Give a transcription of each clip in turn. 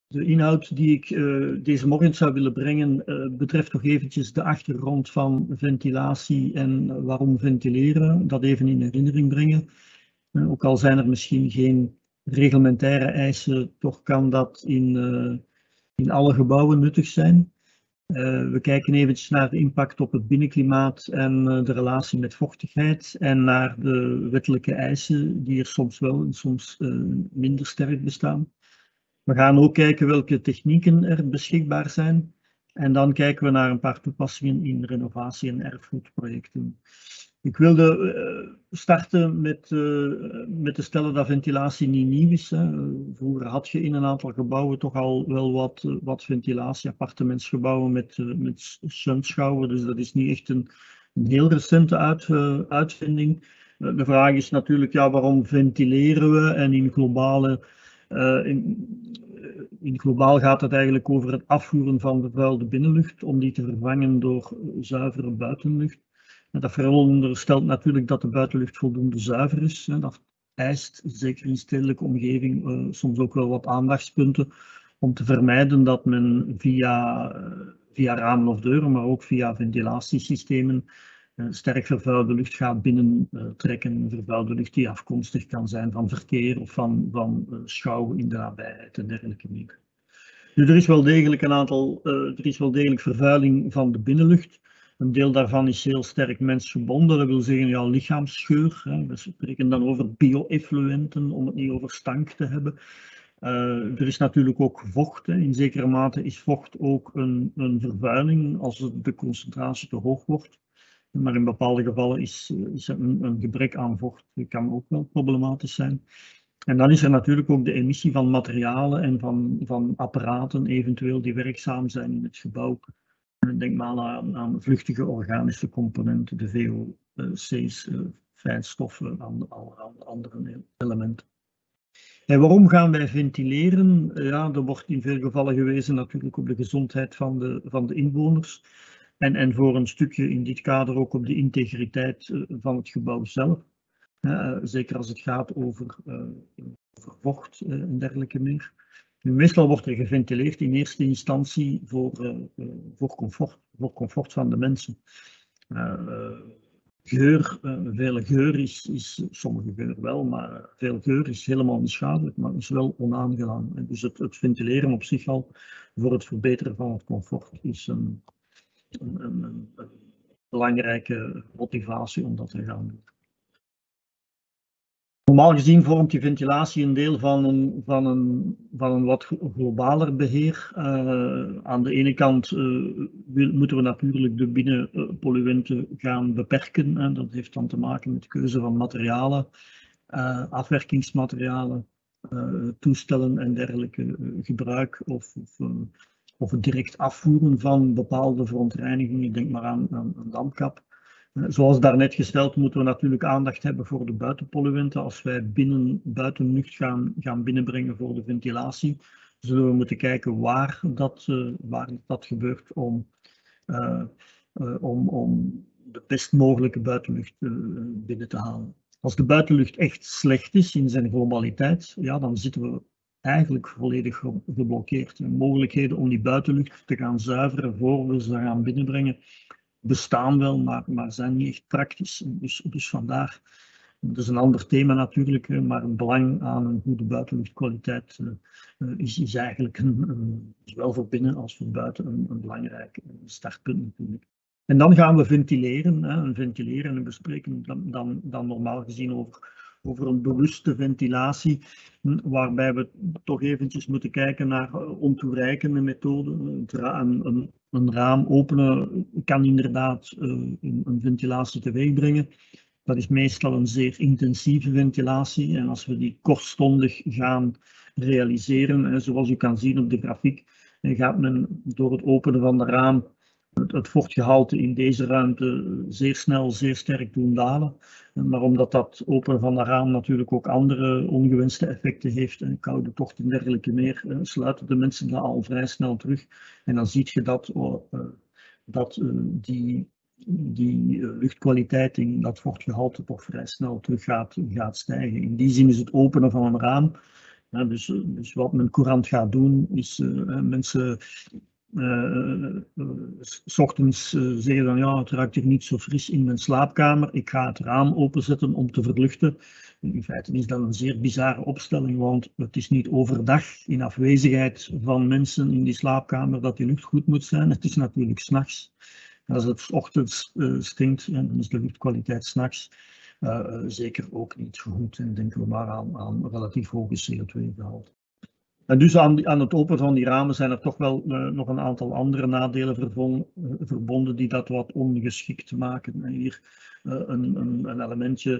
De inhoud die ik deze morgen zou willen brengen betreft toch eventjes de achtergrond van ventilatie en waarom ventileren. Dat even in herinnering brengen. Ook al zijn er misschien geen reglementaire eisen, toch kan dat in alle gebouwen nuttig zijn. We kijken eventjes naar de impact op het binnenklimaat en de relatie met vochtigheid en naar de wettelijke eisen die er soms wel en soms minder sterk bestaan. We gaan ook kijken welke technieken er beschikbaar zijn. En dan kijken we naar een paar toepassingen in renovatie- en erfgoedprojecten. Ik wilde starten met te stellen dat ventilatie niet nieuw is. Vroeger had je in een aantal gebouwen toch al wel wat ventilatie, appartementsgebouwen met shunschouwen. Dus dat is niet echt een heel recente uitvinding. De vraag is natuurlijk, ja, waarom ventileren we? En in globaal gaat het eigenlijk over het afvoeren van vervuilde binnenlucht om die te vervangen door zuivere buitenlucht. Dat veronderstelt natuurlijk dat de buitenlucht voldoende zuiver is. Dat eist, zeker in stedelijke omgeving, soms ook wel wat aandachtspunten om te vermijden dat men via ramen of deuren, maar ook via ventilatiesystemen, sterk vervuilde lucht gaat binnentrekken, vervuilde lucht die afkomstig kan zijn van verkeer of van schouwen in de nabijheid en dergelijke meer. Nu, er is wel degelijk vervuiling van de binnenlucht. Een deel daarvan is heel sterk mensgebonden, dat wil zeggen ja, lichaamsgeur. We spreken dan over bio-effluenten, om het niet over stank te hebben. Er is natuurlijk ook vocht. In zekere mate is vocht ook een vervuiling als de concentratie te hoog wordt. Maar in bepaalde gevallen is een gebrek aan vocht kan ook wel problematisch zijn. En dan is er natuurlijk ook de emissie van materialen en van apparaten eventueel die werkzaam zijn in het gebouw. Denk maar aan vluchtige organische componenten, de VOC's, fijnstoffen, allerhande andere elementen. En waarom gaan wij ventileren? Ja, er wordt in veel gevallen gewezen natuurlijk op de gezondheid van de inwoners. En voor een stukje in dit kader ook op de integriteit van het gebouw zelf. Zeker als het gaat over vocht en dergelijke meer. Meestal wordt er geventileerd in eerste instantie voor comfort van de mensen. Veel geur is, sommige geur wel, maar veel geur is helemaal niet schadelijk, maar is wel onaangenaam. Dus het ventileren op zich al voor het verbeteren van het comfort is een belangrijke motivatie om dat te gaan doen. Normaal gezien vormt die ventilatie een deel van een wat globaler beheer. Aan de ene kant moeten we natuurlijk de binnenpolluenten gaan beperken. Dat heeft dan te maken met de keuze van materialen, afwerkingsmaterialen, toestellen en dergelijke gebruik of het direct afvoeren van bepaalde verontreinigingen. Denk maar aan dampkap. Zoals daarnet gesteld moeten we natuurlijk aandacht hebben voor de buitenpolluenten. Als wij buitenlucht gaan binnenbrengen voor de ventilatie, zullen we moeten kijken waar dat gebeurt om de best mogelijke buitenlucht binnen te halen. Als de buitenlucht echt slecht is in zijn globaliteit, ja, dan zitten we eigenlijk volledig geblokkeerd. Mogelijkheden om die buitenlucht te gaan zuiveren voor we ze gaan binnenbrengen bestaan wel, maar zijn niet echt praktisch. Dus vandaar, dat is een ander thema natuurlijk, maar het belang aan een goede buitenluchtkwaliteit is eigenlijk zowel voor binnen als voor buiten een belangrijk startpunt natuurlijk. En dan gaan we ventileren. Ventileren en we spreken dan normaal gezien over een bewuste ventilatie, waarbij we toch eventjes moeten kijken naar ontoereikende methoden. Een raam openen kan inderdaad een ventilatie teweeg brengen. Dat is meestal een zeer intensieve ventilatie en als we die kortstondig gaan realiseren, zoals u kan zien op de grafiek, gaat men door het openen van de raam het vochtgehalte in deze ruimte zeer snel, zeer sterk doen dalen. Maar omdat dat openen van de raam natuurlijk ook andere ongewenste effecten heeft, koude tocht en dergelijke meer, sluiten de mensen dat al vrij snel terug. En dan zie je dat die luchtkwaliteit in dat vochtgehalte toch vrij snel terug gaat stijgen. In die zin is het openen van een raam Dus wat men courant gaat doen, is mensen 's ochtends zeggen dan ja, het ruikt hier niet zo fris in mijn slaapkamer, ik ga het raam openzetten om te verluchten. In feite is dat een zeer bizarre opstelling, want het is niet overdag in afwezigheid van mensen in die slaapkamer dat die lucht goed moet zijn. Het is natuurlijk 's nachts. Als het 's ochtends stinkt, dan is de luchtkwaliteit 's nachts zeker ook niet goed. En denken we maar aan relatief hoge CO2-gehalte. En dus aan het openen van die ramen zijn er toch wel nog een aantal andere nadelen verbonden die dat wat ongeschikt maken. En hier een elementje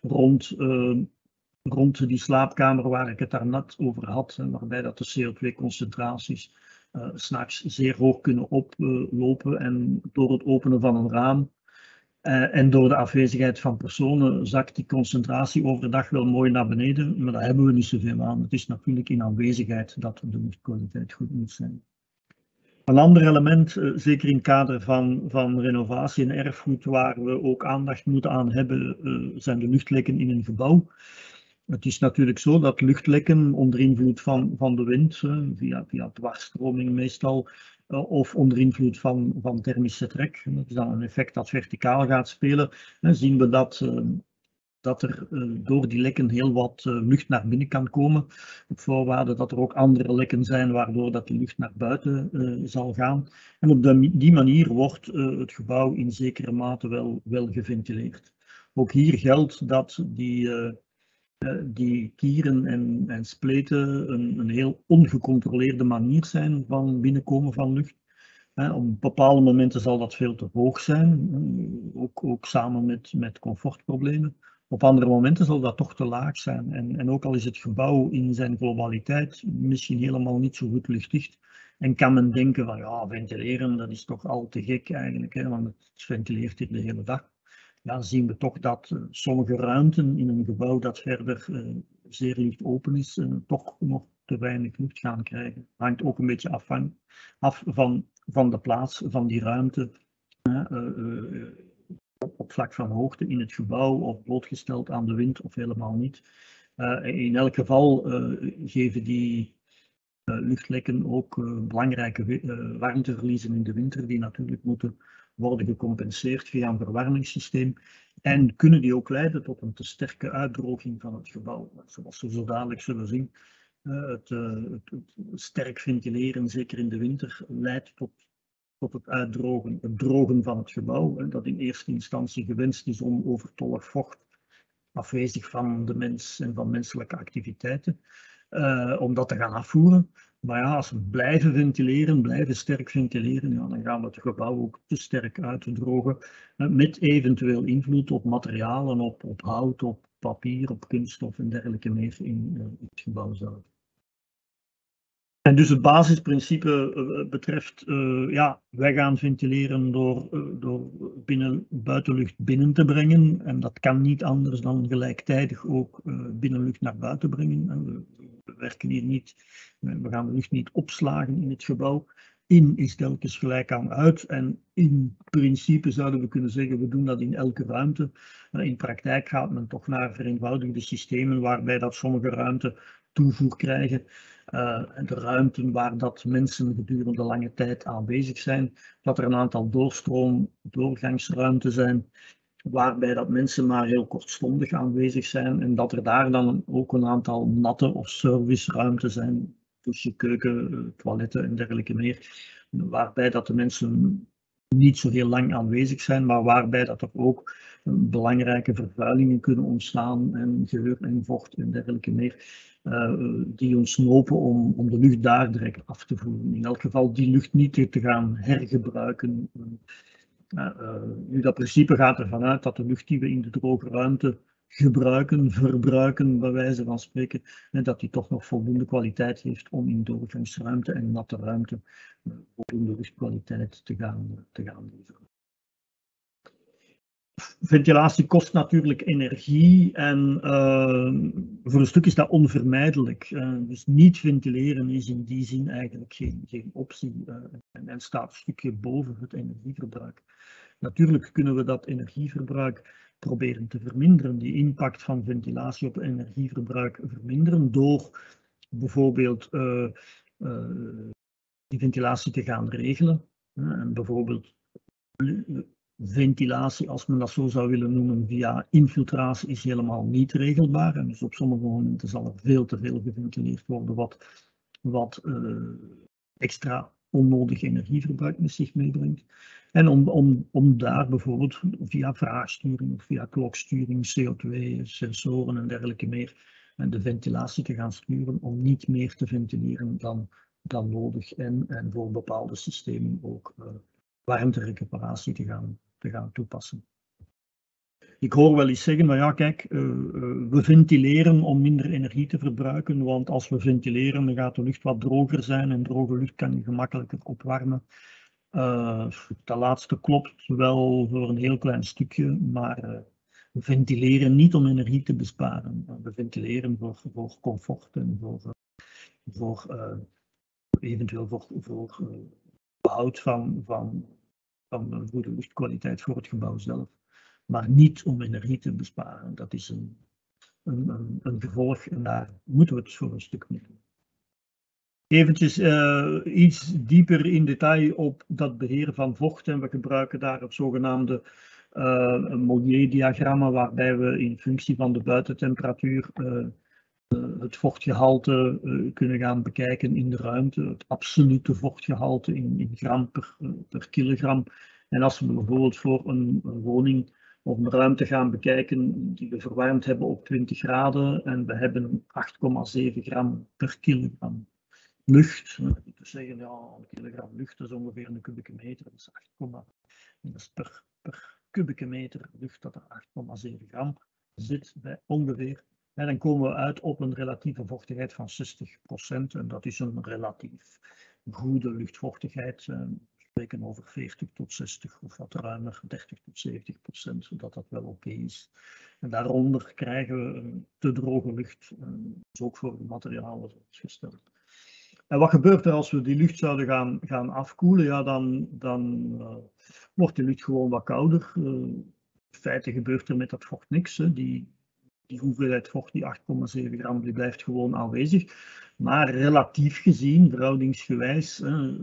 rond die slaapkamer waar ik het daarnet over had, waarbij dat de CO2-concentraties 's nachts zeer hoog kunnen oplopen en door het openen van een raam en door de afwezigheid van personen zakt die concentratie overdag wel mooi naar beneden, maar daar hebben we niet zoveel aan. Het is natuurlijk in aanwezigheid dat de luchtkwaliteit goed moet zijn. Een ander element, zeker in het kader van renovatie en erfgoed, waar we ook aandacht moeten aan hebben, zijn de luchtlekken in een gebouw. Het is natuurlijk zo dat luchtlekken onder invloed van de wind, via dwarsstroming meestal, of onder invloed van thermische trek, dat is dan een effect dat verticaal gaat spelen, zien we dat er door die lekken heel wat lucht naar binnen kan komen, op voorwaarde dat er ook andere lekken zijn waardoor dat de lucht naar buiten zal gaan. En op die manier wordt het gebouw in zekere mate wel geventileerd. Ook hier geldt dat die kieren en spleten een heel ongecontroleerde manier zijn van binnenkomen van lucht. Op bepaalde momenten zal dat veel te hoog zijn, ook samen met comfortproblemen. Op andere momenten zal dat toch te laag zijn. En ook al is het gebouw in zijn globaliteit misschien helemaal niet zo goed luchtdicht, en kan men denken van ja, ventileren, dat is toch al te gek eigenlijk, want het ventileert hier de hele dag. Ja, zien we toch dat sommige ruimten in een gebouw dat verder zeer luchtopen is, toch nog te weinig lucht gaan krijgen. Het hangt ook een beetje af van de plaats van die ruimte op vlak van hoogte in het gebouw of blootgesteld aan de wind of helemaal niet. In elk geval geven die luchtlekken ook belangrijke warmteverliezen in de winter die natuurlijk moeten worden gecompenseerd via een verwarmingssysteem en kunnen die ook leiden tot een te sterke uitdroging van het gebouw. Zoals we zo dadelijk zullen zien, het sterk ventileren, zeker in de winter, leidt tot het uitdrogen, het drogen van het gebouw, dat in eerste instantie gewenst is om overtollig vocht, afwezig van de mens en van menselijke activiteiten, om dat te gaan afvoeren. Maar ja, als we blijven ventileren, blijven sterk ventileren, ja, dan gaan we het gebouw ook te sterk uitdrogen, met eventueel invloed op materialen, op hout, op papier, op kunststof en dergelijke meer in het gebouw zelf. En dus het basisprincipe betreft, ja, wij gaan ventileren door buitenlucht binnen te brengen. En dat kan niet anders dan gelijktijdig ook binnenlucht naar buiten brengen. En we werken hier niet, we gaan de lucht niet opslagen in het gebouw. In is telkens gelijk aan uit. En in principe zouden we kunnen zeggen, we doen dat in elke ruimte. In praktijk gaat men toch naar vereenvoudigde systemen waarbij dat sommige ruimten toevoer krijgen. En de ruimten waar dat mensen gedurende lange tijd aanwezig zijn, dat er een aantal doorgangsruimten zijn, waarbij dat mensen maar heel kortstondig aanwezig zijn en dat er daar dan ook een aantal natte of serviceruimten zijn, douche, keuken, toiletten en dergelijke meer, waarbij dat de mensen niet zo heel lang aanwezig zijn, maar waarbij dat er ook belangrijke vervuilingen kunnen ontstaan en geur en vocht en dergelijke meer. Die ons nopen om de lucht daar direct af te voeren. In elk geval die lucht niet te gaan hergebruiken. Nu, dat principe gaat ervan uit dat de lucht die we in de droge ruimte verbruiken, bij wijze van spreken, en dat die toch nog voldoende kwaliteit heeft om in doorgangsruimte en natte ruimte voldoende luchtkwaliteit te gaan leveren. Ventilatie kost natuurlijk energie en voor een stuk is dat onvermijdelijk. Dus niet ventileren is in die zin eigenlijk geen optie en staat een stukje boven het energieverbruik. Natuurlijk kunnen we dat energieverbruik proberen te verminderen, die impact van ventilatie op energieverbruik verminderen door bijvoorbeeld die ventilatie te gaan regelen. En bijvoorbeeld ventilatie, als men dat zo zou willen noemen, via infiltratie is helemaal niet regelbaar. En dus op sommige momenten zal er veel te veel geventileerd worden, wat extra onnodig energieverbruik met zich meebrengt. En om daar bijvoorbeeld via vraagsturing of via kloksturing, CO2, sensoren en dergelijke meer, en de ventilatie te gaan sturen om niet meer te ventileren dan nodig en voor bepaalde systemen ook warmterecuperatie te gaan toepassen. Ik hoor wel eens zeggen, maar ja kijk, we ventileren om minder energie te verbruiken, want als we ventileren dan gaat de lucht wat droger zijn en droge lucht kan je gemakkelijker opwarmen. Dat laatste klopt wel voor een heel klein stukje, maar we ventileren niet om energie te besparen. We ventileren voor comfort en eventueel voor behoud van een goede luchtkwaliteit voor het gebouw zelf. Maar niet om energie te besparen. Dat is een gevolg en daar moeten we het voor een stuk mee doen. Eventjes iets dieper in detail op dat beheer van vocht en we gebruiken daar het zogenaamde Mollier-diagramma waarbij we in functie van de buitentemperatuur het vochtgehalte kunnen gaan bekijken in de ruimte, het absolute vochtgehalte in gram per kilogram. En als we bijvoorbeeld voor een woning of een ruimte gaan bekijken die we verwarmd hebben op 20 graden en we hebben 8,7 gram per kilogram lucht. Dan moet je zeggen, ja, een kilogram lucht is ongeveer een kubieke meter, dat is 8, dat is per kubieke meter lucht dat er 8,7 gram zit bij ongeveer. En dan komen we uit op een relatieve vochtigheid van 60%. En dat is een relatief goede luchtvochtigheid. We spreken over 40 tot 60 of wat ruimer, 30 tot 70%, zodat dat wel oké is. En daaronder krijgen we een te droge lucht, dus ook voor de materialen zoals gesteld. En wat gebeurt er als we die lucht zouden gaan afkoelen? Ja, dan wordt de lucht gewoon wat kouder. In feite gebeurt er met dat vocht niks. Hè. Die hoeveelheid vocht, die 8,7 gram, die blijft gewoon aanwezig. Maar relatief gezien, verhoudingsgewijs,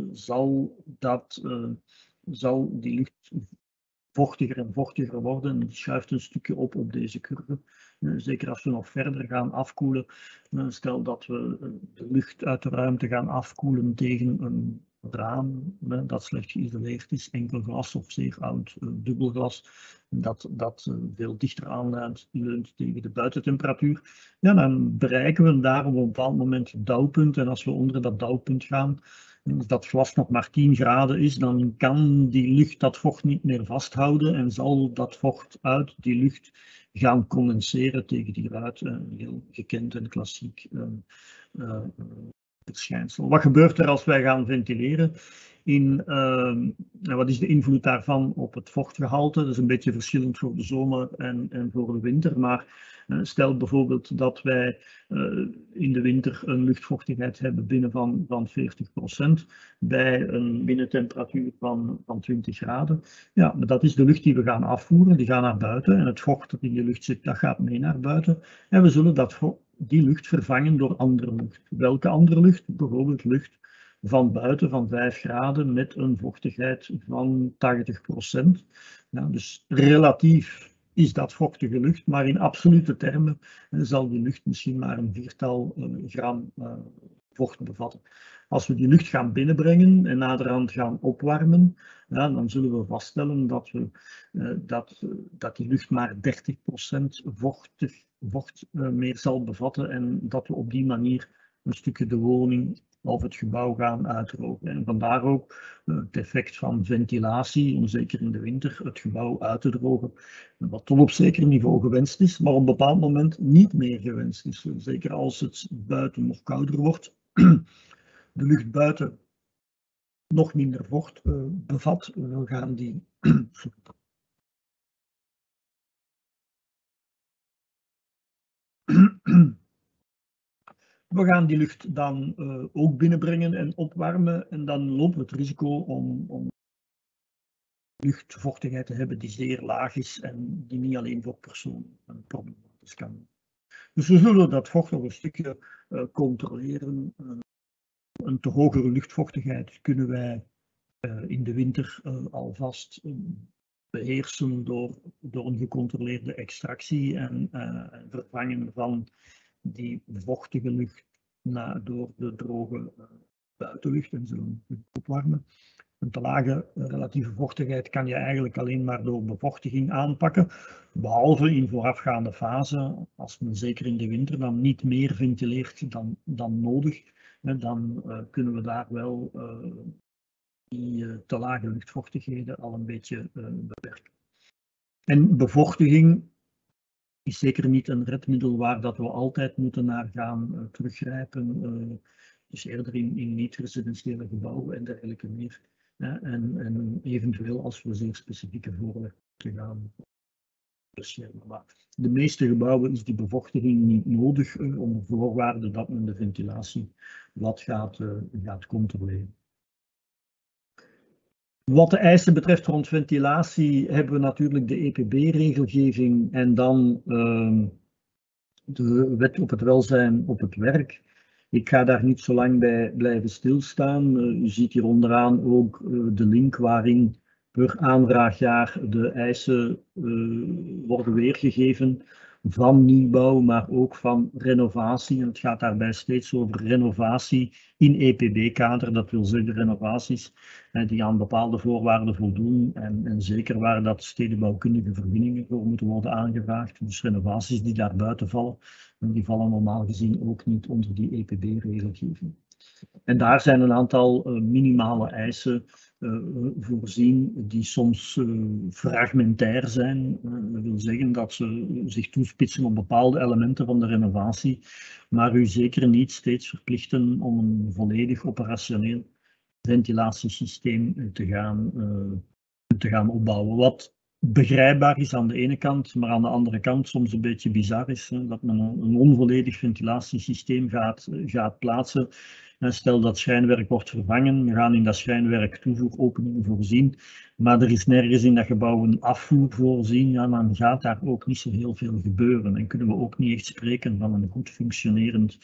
zal die lucht vochtiger en vochtiger worden. Het schuift een stukje op deze curve. Zeker als we nog verder gaan afkoelen. Stel dat we de lucht uit de ruimte gaan afkoelen tegen een raam dat slecht geïsoleerd is, enkel glas of zeer oud dubbelglas, dat veel dichter aanleunt tegen de buitentemperatuur. Ja, dan bereiken we daar op een bepaald moment het dauwpunt. En als we onder dat dauwpunt gaan, als dat glas nog maar 10 graden is, dan kan die lucht dat vocht niet meer vasthouden en zal dat vocht uit die lucht gaan condenseren tegen die ruit. Een heel gekend en klassiek verschijnsel. Wat gebeurt er als wij gaan ventileren? Wat is de invloed daarvan op het vochtgehalte? Dat is een beetje verschillend voor de zomer en voor de winter. Maar stel bijvoorbeeld dat wij in de winter een luchtvochtigheid hebben binnen van 40% bij een binnentemperatuur van 20 graden. Ja, maar dat is de lucht die we gaan afvoeren. Die gaat naar buiten en het vocht dat in de lucht zit, dat gaat mee naar buiten. En we zullen die lucht vervangen door andere lucht. Welke andere lucht? Bijvoorbeeld lucht van buiten van 5 graden met een vochtigheid van 80%. Ja, dus relatief is dat vochtige lucht, maar in absolute termen zal die lucht misschien maar een 4-tal gram vocht bevatten. Als we die lucht gaan binnenbrengen en naderhand gaan opwarmen, ja, dan zullen we vaststellen dat die lucht maar 30% vocht meer zal bevatten en dat we op die manier een stukje de woning of het gebouw gaan uitdrogen. En vandaar ook het effect van ventilatie, om zeker in de winter het gebouw uit te drogen, wat tot op zeker niveau gewenst is, maar op een bepaald moment niet meer gewenst is. Zeker als het buiten nog kouder wordt, de lucht buiten nog minder vocht bevat, we gaan die we gaan die lucht dan ook binnenbrengen en opwarmen en dan lopen we het risico om luchtvochtigheid te hebben die zeer laag is en die niet alleen voor personen problematisch kan Dus we zullen dat vocht nog een stukje controleren. Een te hogere luchtvochtigheid kunnen wij in de winter alvast beheersen door een gecontroleerde extractie en vervangen van die vochtige lucht door de droge buitenlucht en zullen opwarmen. Een te lage relatieve vochtigheid kan je eigenlijk alleen maar door bevochtiging aanpakken, behalve in voorafgaande fase, als men zeker in de winter dan niet meer ventileert dan nodig, dan kunnen we daar wel die te lage luchtvochtigheden al een beetje beperken. En bevochtiging is zeker niet een redmiddel waar dat we altijd moeten naar gaan teruggrijpen. Dus eerder in niet-residentiële gebouwen en dergelijke meer. En eventueel als we zeer specifieke voorwerpen gaan beschermen. Maar de meeste gebouwen is die bevochtiging niet nodig onder voorwaarde dat men de ventilatie wat gaat controleren. Wat de eisen betreft rond ventilatie hebben we natuurlijk de EPB-regelgeving en dan de wet op het welzijn op het werk. Ik ga daar niet zo lang bij blijven stilstaan. U ziet hier onderaan ook de link waarin per aanvraagjaar de eisen worden weergegeven van nieuwbouw, maar ook van renovatie. En het gaat daarbij steeds over renovatie in EPB-kader. Dat wil zeggen renovaties die aan bepaalde voorwaarden voldoen en zeker waar dat stedenbouwkundige vergunningen voor moeten worden aangevraagd. Dus renovaties die daar buiten vallen, die vallen normaal gezien ook niet onder die EPB-regelgeving. En daar zijn een aantal minimale eisen voorzien die soms fragmentair zijn. Dat wil zeggen dat ze zich toespitsen op bepaalde elementen van de renovatie, maar u zeker niet steeds verplichten om een volledig operationeel ventilatiesysteem te gaan opbouwen. Wat begrijpbaar is aan de ene kant, maar aan de andere kant soms een beetje bizar is, dat men een onvolledig ventilatiesysteem gaat plaatsen. Stel dat schijnwerk wordt vervangen, we gaan in dat schijnwerk toevoeropeningen voorzien, maar er is nergens in dat gebouw een afvoer voorzien, ja, dan gaat daar ook niet zo heel veel gebeuren en kunnen we ook niet echt spreken van een goed functionerend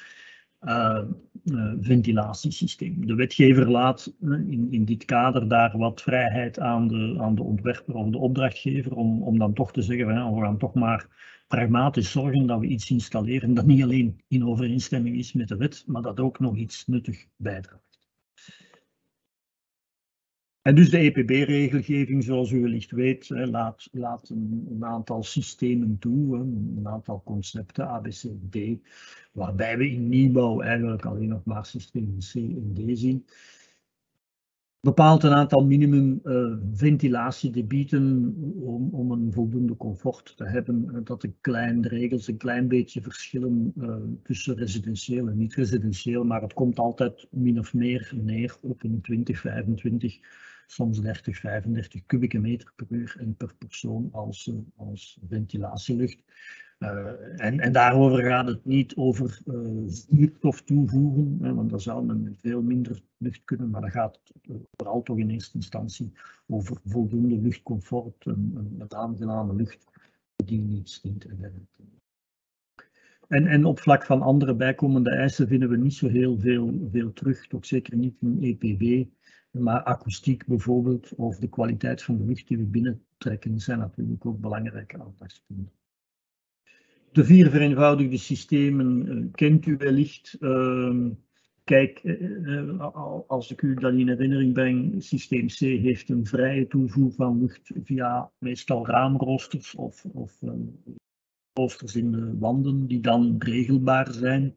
ventilatiesysteem. De wetgever laat in dit kader daar wat vrijheid aan de ontwerper of de opdrachtgever om dan toch te zeggen, we gaan toch maar pragmatisch zorgen dat we iets installeren dat niet alleen in overeenstemming is met de wet, maar dat ook nog iets nuttig bijdraagt. En dus de EPB-regelgeving, zoals u wellicht weet, laat een aantal systemen toe, een aantal concepten, A, B, C, D, waarbij we in nieuwbouw eigenlijk alleen nog maar systeem C en D zien. Bepaalt een aantal minimum ventilatiedebieten om een voldoende comfort te hebben, dat de regels een klein beetje verschillen tussen residentieel en niet-residentieel, maar het komt altijd min of meer neer op een 20, 25, soms 30, 35 kubieke meter per uur en per persoon als ventilatielucht. En daarover gaat het niet over zuurstof toevoegen, want dan zou men veel minder lucht kunnen, maar dan gaat het vooral toch in eerste instantie over voldoende luchtcomfort, een aangename lucht die niet stinkt. En op vlak van andere bijkomende eisen vinden we niet zo heel veel terug, toch zeker niet in EPB, maar akoestiek bijvoorbeeld, of de kwaliteit van de lucht die we binnentrekken, zijn natuurlijk ook belangrijke aandachtspunten. De 4 vereenvoudigde systemen kent u wellicht. Kijk, als ik u dat in herinnering breng, systeem C heeft een vrije toevoer van lucht via meestal raamroosters of roosters in de wanden die dan regelbaar zijn.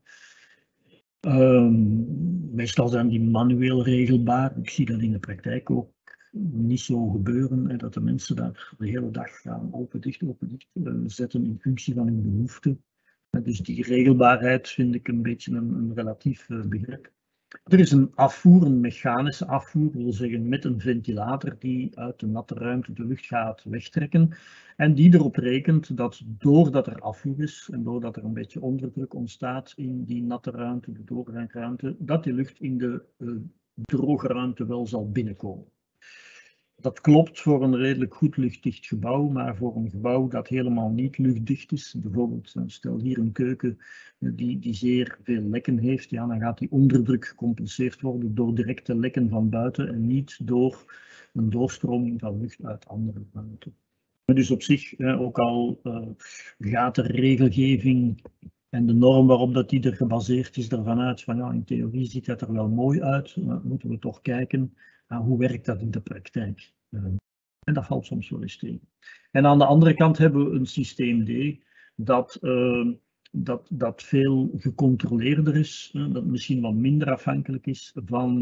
Meestal zijn die manueel regelbaar. Ik zie dat in de praktijk ook niet zo gebeuren, dat de mensen daar de hele dag gaan open dicht zetten in functie van hun behoeften. Dus die regelbaarheid vind ik een beetje een relatief begrip. Er is een afvoer, een mechanische afvoer, dat wil zeggen met een ventilator die uit de natte ruimte de lucht gaat wegtrekken en die erop rekent dat doordat er afvoer is en doordat er een beetje onderdruk ontstaat in die natte ruimte, de doorgangsruimte, dat die lucht in de droge ruimte wel zal binnenkomen. Dat klopt voor een redelijk goed luchtdicht gebouw, maar voor een gebouw dat helemaal niet luchtdicht is, bijvoorbeeld stel hier een keuken die zeer veel lekken heeft, ja, dan gaat die onderdruk gecompenseerd worden door directe lekken van buiten en niet door een doorstroming van lucht uit andere ruimten. Dus op zich, ook al gaat de regelgeving en de norm waarop dat die er gebaseerd is ervan uit van ja, in theorie ziet dat er wel mooi uit, maar moeten we toch kijken hoe werkt dat in de praktijk. En dat valt soms wel eens tegen. En aan de andere kant hebben we een systeem D dat veel gecontroleerder is, dat misschien wat minder afhankelijk is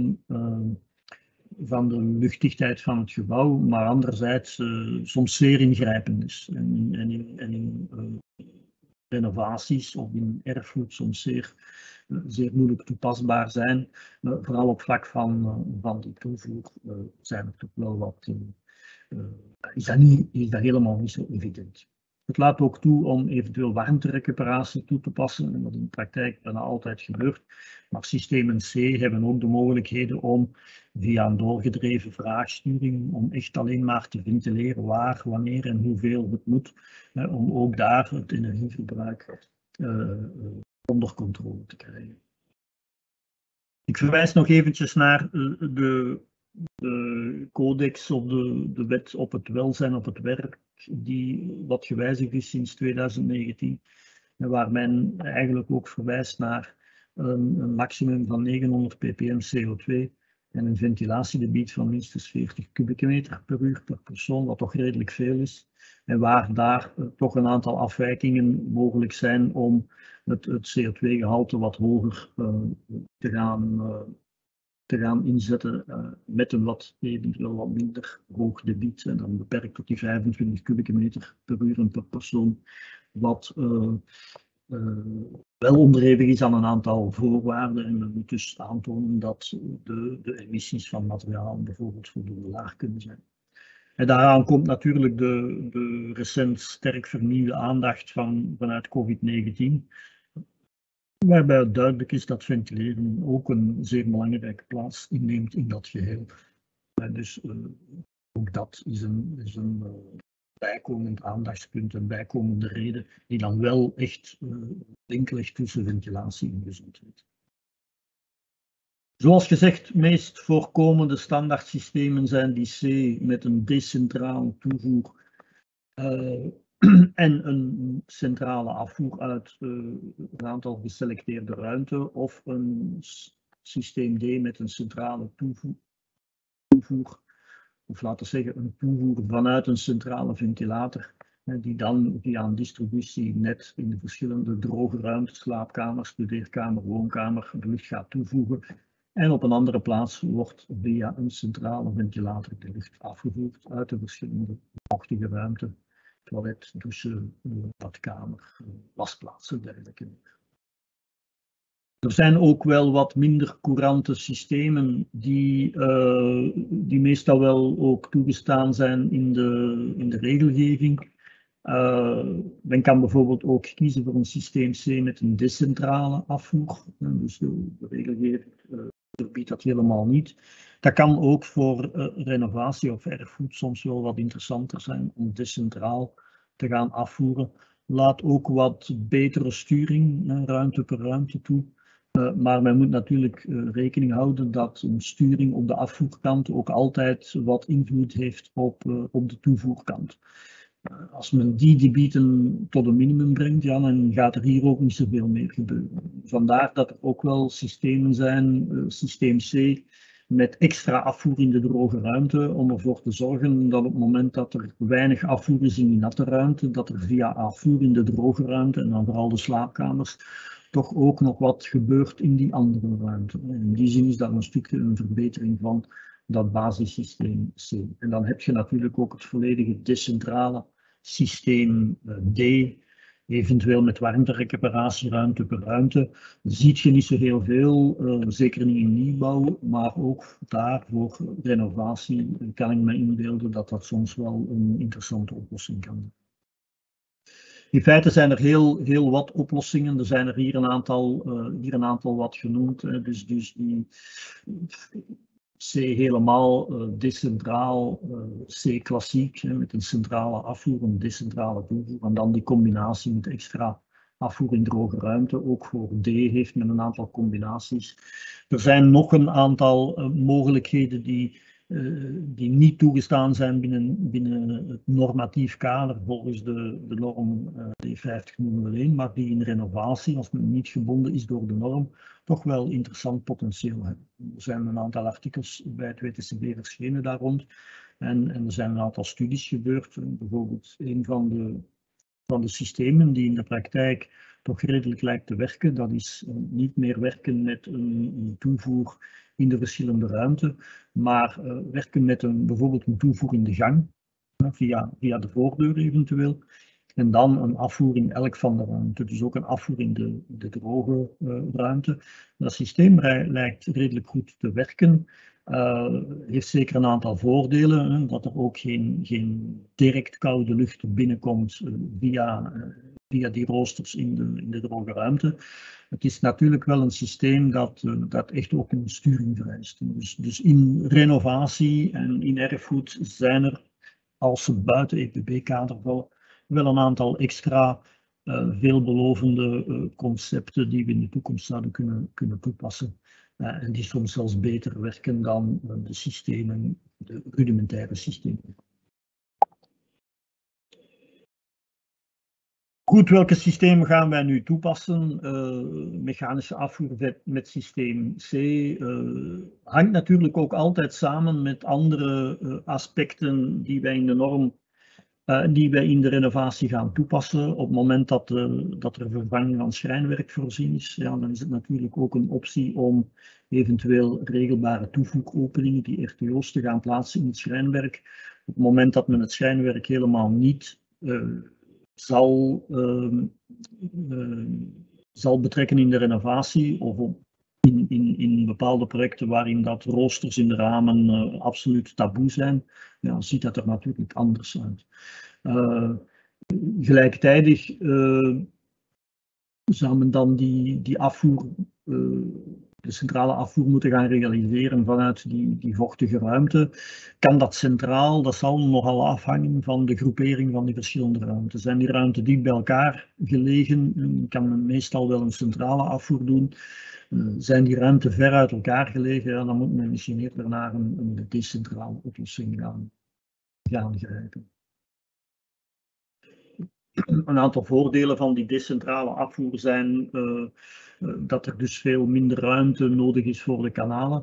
van de luchtdichtheid van het gebouw, maar anderzijds soms zeer ingrijpend is. En in renovaties of in erfgoed soms zeer moeilijk toepasbaar zijn. Vooral op vlak van die toevoer zijn er toch wel wat. Is dat helemaal niet zo evident. Het laat ook toe om eventueel warmterecuperatie toe te passen, en wat in de praktijk bijna altijd gebeurt. Maar systemen C hebben ook de mogelijkheden om via een doorgedreven vraagsturing, om echt alleen maar te ventileren waar, wanneer en hoeveel het moet, om ook daar het energieverbruik onder controle te krijgen. Ik verwijs nog eventjes naar de codex of de wet op het welzijn op het werk, die wat gewijzigd is sinds 2019, en waar men eigenlijk ook verwijst naar een maximum van 900 ppm CO2 en een ventilatiedebiet van minstens 40 kubieke meter per uur per persoon, wat toch redelijk veel is. En waar daar toch een aantal afwijkingen mogelijk zijn om het CO2-gehalte wat hoger te gaan inzetten met een eventueel wat minder hoog debiet. En dan beperkt tot die 25 kubieke meter per uur en per persoon, wat wel onderhevig is aan een aantal voorwaarden. En men moet dus aantonen dat de emissies van materiaal bijvoorbeeld voldoende laag kunnen zijn. En daaraan komt natuurlijk de recent sterk vernieuwde aandacht vanuit COVID-19. Waarbij het duidelijk is dat ventileren ook een zeer belangrijke plaats inneemt in dat geheel. Dus ook dat is een bijkomend aandachtspunt, een bijkomende reden, die dan wel echt link legt tussen ventilatie en gezondheid. Zoals gezegd, meest voorkomende standaardsystemen zijn die C met een decentrale toevoer en een centrale afvoer uit een aantal geselecteerde ruimte, of een systeem D met een centrale toevoer, of laten we zeggen een toevoer vanuit een centrale ventilator, die dan via een distributienet in de verschillende droge ruimtes, slaapkamer, studeerkamer, woonkamer, de lucht gaat toevoegen. En op een andere plaats wordt via een centrale ventilator de lucht afgevoerd uit de verschillende vochtige ruimten. Toilet, douche, badkamer, wasplaatsen, dergelijke. Er zijn ook wel wat minder courante systemen die meestal wel ook toegestaan zijn in de regelgeving. Men kan bijvoorbeeld ook kiezen voor een systeem C met een decentrale afvoer. Dus de regelgeving verbiedt dat helemaal niet. Dat kan ook voor renovatie of erfgoed soms wel wat interessanter zijn om decentraal te gaan afvoeren. Laat ook wat betere sturing, ruimte per ruimte toe. Maar men moet natuurlijk rekening houden dat een sturing op de afvoerkant ook altijd wat invloed heeft op de toevoerkant. Als men die debieten tot een minimum brengt, ja, dan gaat er hier ook niet zoveel meer gebeuren. Vandaar dat er ook wel systemen zijn, systeem C, met extra afvoer in de droge ruimte, om ervoor te zorgen dat op het moment dat er weinig afvoer is in die natte ruimte, dat er via afvoer in de droge ruimte, en dan vooral de slaapkamers, toch ook nog wat gebeurt in die andere ruimte. In die zin is dat een stukje een verbetering van dat basissysteem C. En dan heb je natuurlijk ook het volledige decentrale systeem D, eventueel met warmterecuperatie ruimte per ruimte. Ziet je niet zo heel veel, zeker niet in nieuwbouw, maar ook daar voor renovatie kan ik me inbeelden dat dat soms wel een interessante oplossing kan zijn. In feite zijn er heel wat oplossingen. Er zijn er hier een aantal wat genoemd. Dus die C helemaal decentraal, C klassiek, met een centrale afvoer, een decentrale toevoer. En dan die combinatie met extra afvoer in droge ruimte, ook voor D heeft men een aantal combinaties. Er zijn nog een aantal mogelijkheden die niet toegestaan zijn binnen het normatief kader volgens de norm D5001, maar die in renovatie, als men niet gebonden is door de norm, toch wel interessant potentieel hebben. Er zijn een aantal artikels bij het WTCB verschenen daar rond en er zijn een aantal studies gebeurd. Bijvoorbeeld een van de systemen die in de praktijk toch redelijk lijkt te werken, dat is niet meer werken met een toevoer in de verschillende ruimten, maar werken met bijvoorbeeld een toevoer in de gang, via de voordeur eventueel. En dan een afvoer in elk van de ruimte, dus ook een afvoer in de droge ruimte. Dat systeem lijkt redelijk goed te werken. Heeft zeker een aantal voordelen, dat er ook geen direct koude lucht binnenkomt via die roosters in de droge ruimte. Het is natuurlijk wel een systeem dat echt ook een sturing vereist. Dus in renovatie en in erfgoed zijn er, als ze buiten EPB-kader vallen, wel een aantal extra veelbelovende concepten die we in de toekomst zouden kunnen toepassen. En die soms zelfs beter werken dan de systemen, de rudimentaire systemen. Goed, welke systemen gaan wij nu toepassen? Mechanische afvoer met systeem C hangt natuurlijk ook altijd samen met andere aspecten die wij in de norm, die wij in de renovatie gaan toepassen. Op het moment dat er vervanging van schrijnwerk voorzien is, ja, dan is het natuurlijk ook een optie om eventueel regelbare toevoeropeningen, die RTO's, te gaan plaatsen in het schrijnwerk. Op het moment dat men het schrijnwerk helemaal niet zal betrekken in de renovatie of in bepaalde projecten waarin dat roosters in de ramen absoluut taboe zijn, ja, ziet dat er natuurlijk anders uit. Gelijktijdig zou men dan die afvoer, de centrale afvoer moeten gaan realiseren vanuit die vochtige ruimte. Kan dat centraal? Dat zal nogal afhangen van de groepering van die verschillende ruimten. Zijn die ruimten dicht bij elkaar gelegen, kan men meestal wel een centrale afvoer doen. Zijn die ruimten ver uit elkaar gelegen, ja, dan moet men misschien eerder naar een decentrale oplossing gaan grijpen. Een aantal voordelen van die decentrale afvoer zijn dat er dus veel minder ruimte nodig is voor de kanalen.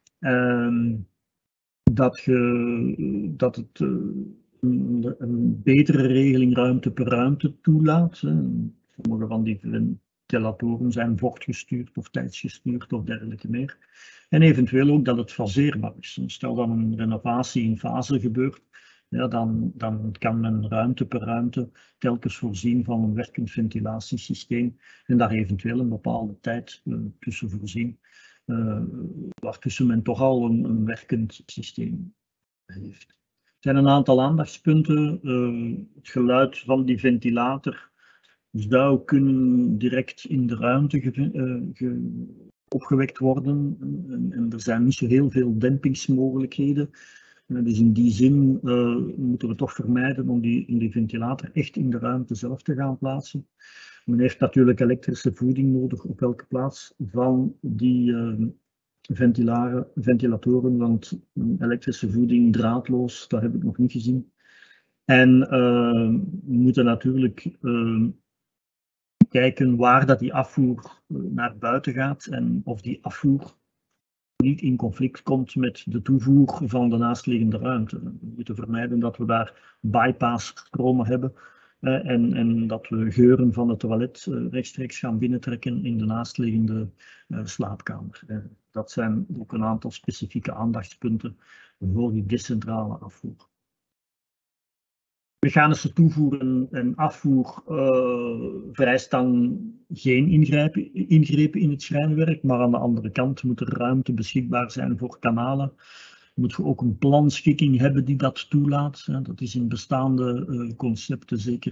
Dat het een betere regeling ruimte per ruimte toelaat. Sommige van die ventilatoren zijn vochtgestuurd of tijdsgestuurd of dergelijke meer. En eventueel ook dat het faseerbaar is. Stel dat een renovatie in fase gebeurt, ja, dan kan men ruimte per ruimte telkens voorzien van een werkend ventilatiesysteem en daar eventueel een bepaalde tijd tussen voorzien, waartussen men toch al een werkend systeem heeft. Er zijn een aantal aandachtspunten. Het geluid van die ventilator zou kunnen direct in de ruimte opgewekt worden en er zijn niet zo heel veel dempingsmogelijkheden. Dus in die zin moeten we toch vermijden om die ventilator echt in de ruimte zelf te gaan plaatsen. Men heeft natuurlijk elektrische voeding nodig op elke plaats van die ventilatoren, want elektrische voeding draadloos, dat heb ik nog niet gezien. En we moeten natuurlijk kijken waar dat die afvoer naar buiten gaat en of die afvoer niet in conflict komt met de toevoer van de naastliggende ruimte. We moeten vermijden dat we daar bypass-stromen hebben en dat we geuren van het toilet rechtstreeks gaan binnentrekken in de naastliggende slaapkamer. Dat zijn ook een aantal specifieke aandachtspunten voor die decentrale afvoer. Mechanische toevoer en afvoer vereist dan geen ingrepen in het schrijnwerk, maar aan de andere kant moet er ruimte beschikbaar zijn voor kanalen. Moet je ook een planschikking hebben die dat toelaat. Dat is in bestaande concepten zeker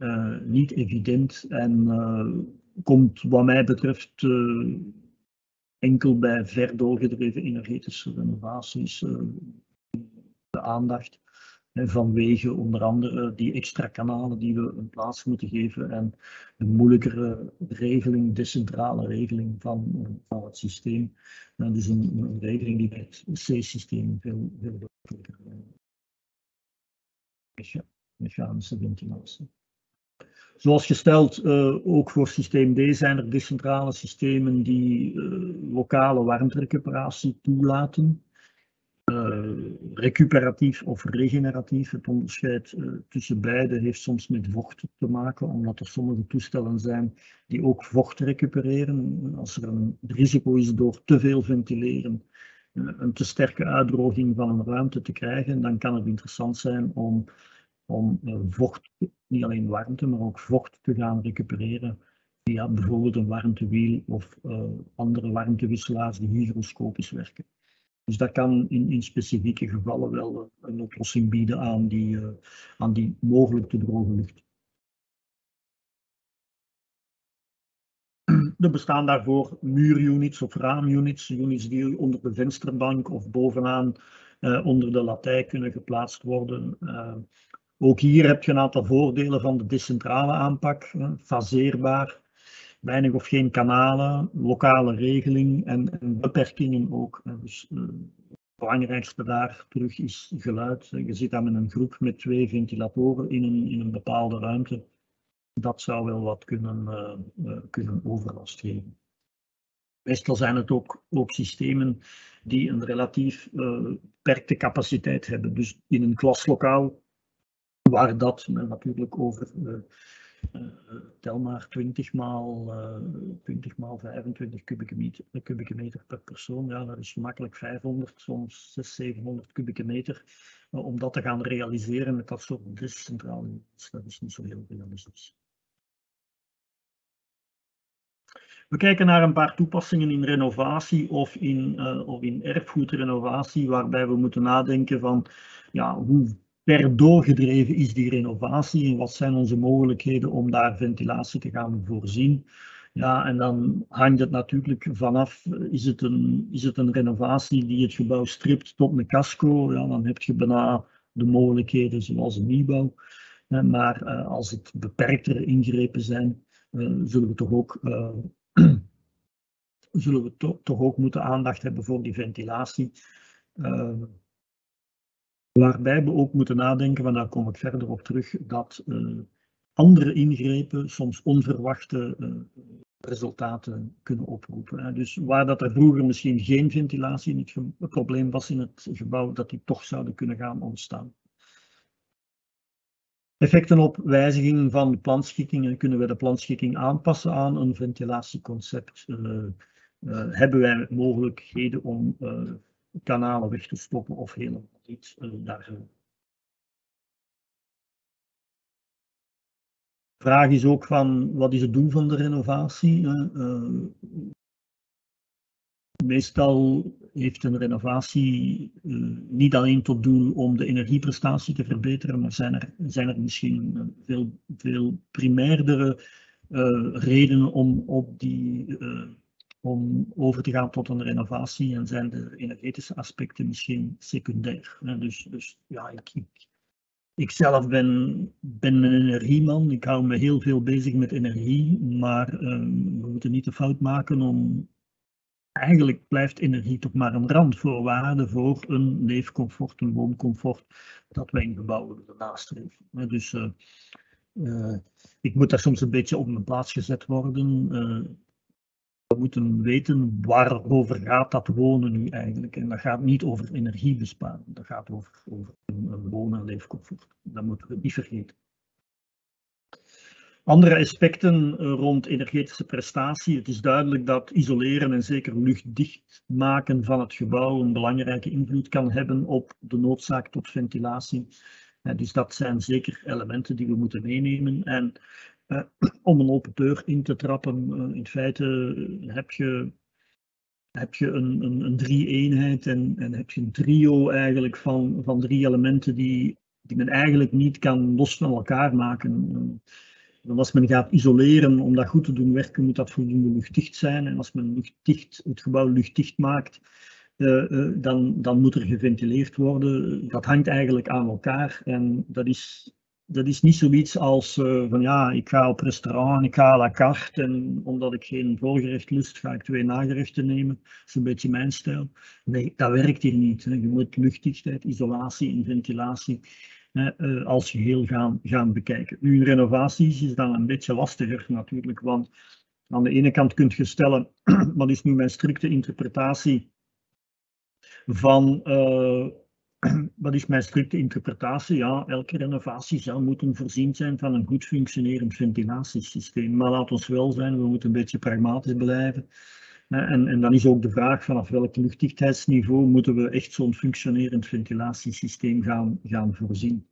niet evident en komt wat mij betreft enkel bij ver doorgedreven energetische renovaties de aandacht. Vanwege onder andere die extra kanalen die we een plaats moeten geven en een moeilijkere regeling, decentrale regeling van het systeem. Dus een regeling die bij het C-systeem veel makkelijker mechanische ventilatie. Zoals gesteld, ook voor systeem D zijn er decentrale systemen die lokale warmterecuperatie toelaten. Recuperatief of regeneratief. Het onderscheid tussen beide heeft soms met vocht te maken, omdat er sommige toestellen zijn die ook vocht recupereren. Als er een risico is door te veel ventileren, een te sterke uitdroging van een ruimte te krijgen, dan kan het interessant zijn om vocht, niet alleen warmte, maar ook vocht te gaan recupereren via bijvoorbeeld een warmtewiel of andere warmtewisselaars die hygroscopisch werken. Dus dat kan in specifieke gevallen wel een oplossing bieden aan die mogelijk te droge lucht. Er bestaan daarvoor muurunits of raamunits, units die onder de vensterbank of bovenaan onder de latij kunnen geplaatst worden. Ook hier heb je een aantal voordelen van de decentrale aanpak, faseerbaar. Weinig of geen kanalen, lokale regeling en beperkingen ook. Dus het belangrijkste daar terug is geluid. Je zit dan met een groep met 2 ventilatoren in een bepaalde ruimte. Dat zou wel wat kunnen overlast geven. Meestal zijn het ook systemen die een relatief beperkte capaciteit hebben. Dus in een klaslokaal, waar dat natuurlijk over tel maar 20 maal 25 kubieke meter per persoon. Ja, dat is gemakkelijk 500, soms 600, 700 kubieke meter. Om dat te gaan realiseren met dat soort decentrale units, dat is niet zo heel realistisch. We kijken naar een paar toepassingen in renovatie of in erfgoedrenovatie, waarbij we moeten nadenken van hoe ver doorgedreven is die renovatie en wat zijn onze mogelijkheden om daar ventilatie te gaan voorzien. Ja, en dan hangt het natuurlijk vanaf, is het een renovatie die het gebouw stript tot een casco, ja, dan heb je bijna de mogelijkheden zoals een nieuwbouw. Maar als het beperktere ingrepen zijn, zullen we toch ook moeten aandacht hebben voor die ventilatie. Waarbij we ook moeten nadenken, want daar kom ik verder op terug, dat andere ingrepen soms onverwachte resultaten kunnen oproepen. Dus waar dat er vroeger misschien geen ventilatie in het probleem was in het gebouw, dat die toch zouden kunnen gaan ontstaan. Effecten op wijziging van de planschikkingen. Kunnen we de planschikking aanpassen aan een ventilatieconcept? Hebben wij mogelijkheden om kanalen weg te stoppen of helemaal niet? De vraag is ook van, wat is het doel van de renovatie? Meestal heeft een renovatie niet alleen tot doel om de energieprestatie te verbeteren, maar zijn er misschien veel primairdere redenen om over te gaan tot een renovatie en zijn de energetische aspecten misschien secundair. Dus ja, ik zelf ben een energieman, ik hou me heel veel bezig met energie, maar we moeten niet de fout maken om... Eigenlijk blijft energie toch maar een randvoorwaarde voor een leefcomfort, een wooncomfort dat wij in gebouwen willen nastreven. Dus ik moet daar soms een beetje op mijn plaats gezet worden. We moeten weten waarover gaat dat wonen nu eigenlijk. En dat gaat niet over energiebesparen, dat gaat over een woon- en leefcomfort. Dat moeten we niet vergeten. Andere aspecten rond energetische prestatie. Het is duidelijk dat isoleren en zeker luchtdicht maken van het gebouw een belangrijke invloed kan hebben op de noodzaak tot ventilatie. Dus dat zijn zeker elementen die we moeten meenemen. En om een open deur in te trappen, in feite heb je een drie-eenheid en heb je een trio eigenlijk van 3 elementen die men eigenlijk niet kan los van elkaar maken. Want als men gaat isoleren om dat goed te doen werken, moet dat voldoende luchtdicht zijn. En als men het gebouw luchtdicht maakt, dan moet er geventileerd worden. Dat hangt eigenlijk aan elkaar. En dat is niet zoiets als van ja, ik ga op restaurant, ik ga à la carte en omdat ik geen voorgerecht lust, ga ik 2 nagerechten nemen. Dat is een beetje mijn stijl. Nee, dat werkt hier niet. Je moet luchtdichtheid, isolatie en ventilatie als geheel gaan bekijken. Nu, in renovaties is dat een beetje lastiger natuurlijk, want aan de ene kant kun je stellen, wat is nu mijn strikte interpretatie van... wat is mijn strikte interpretatie? Ja, elke renovatie zou moeten voorzien zijn van een goed functionerend ventilatiesysteem. Maar laat ons wel zijn, we moeten een beetje pragmatisch blijven. En dan is ook de vraag vanaf welk luchtdichtheidsniveau moeten we echt zo'n functionerend ventilatiesysteem gaan voorzien.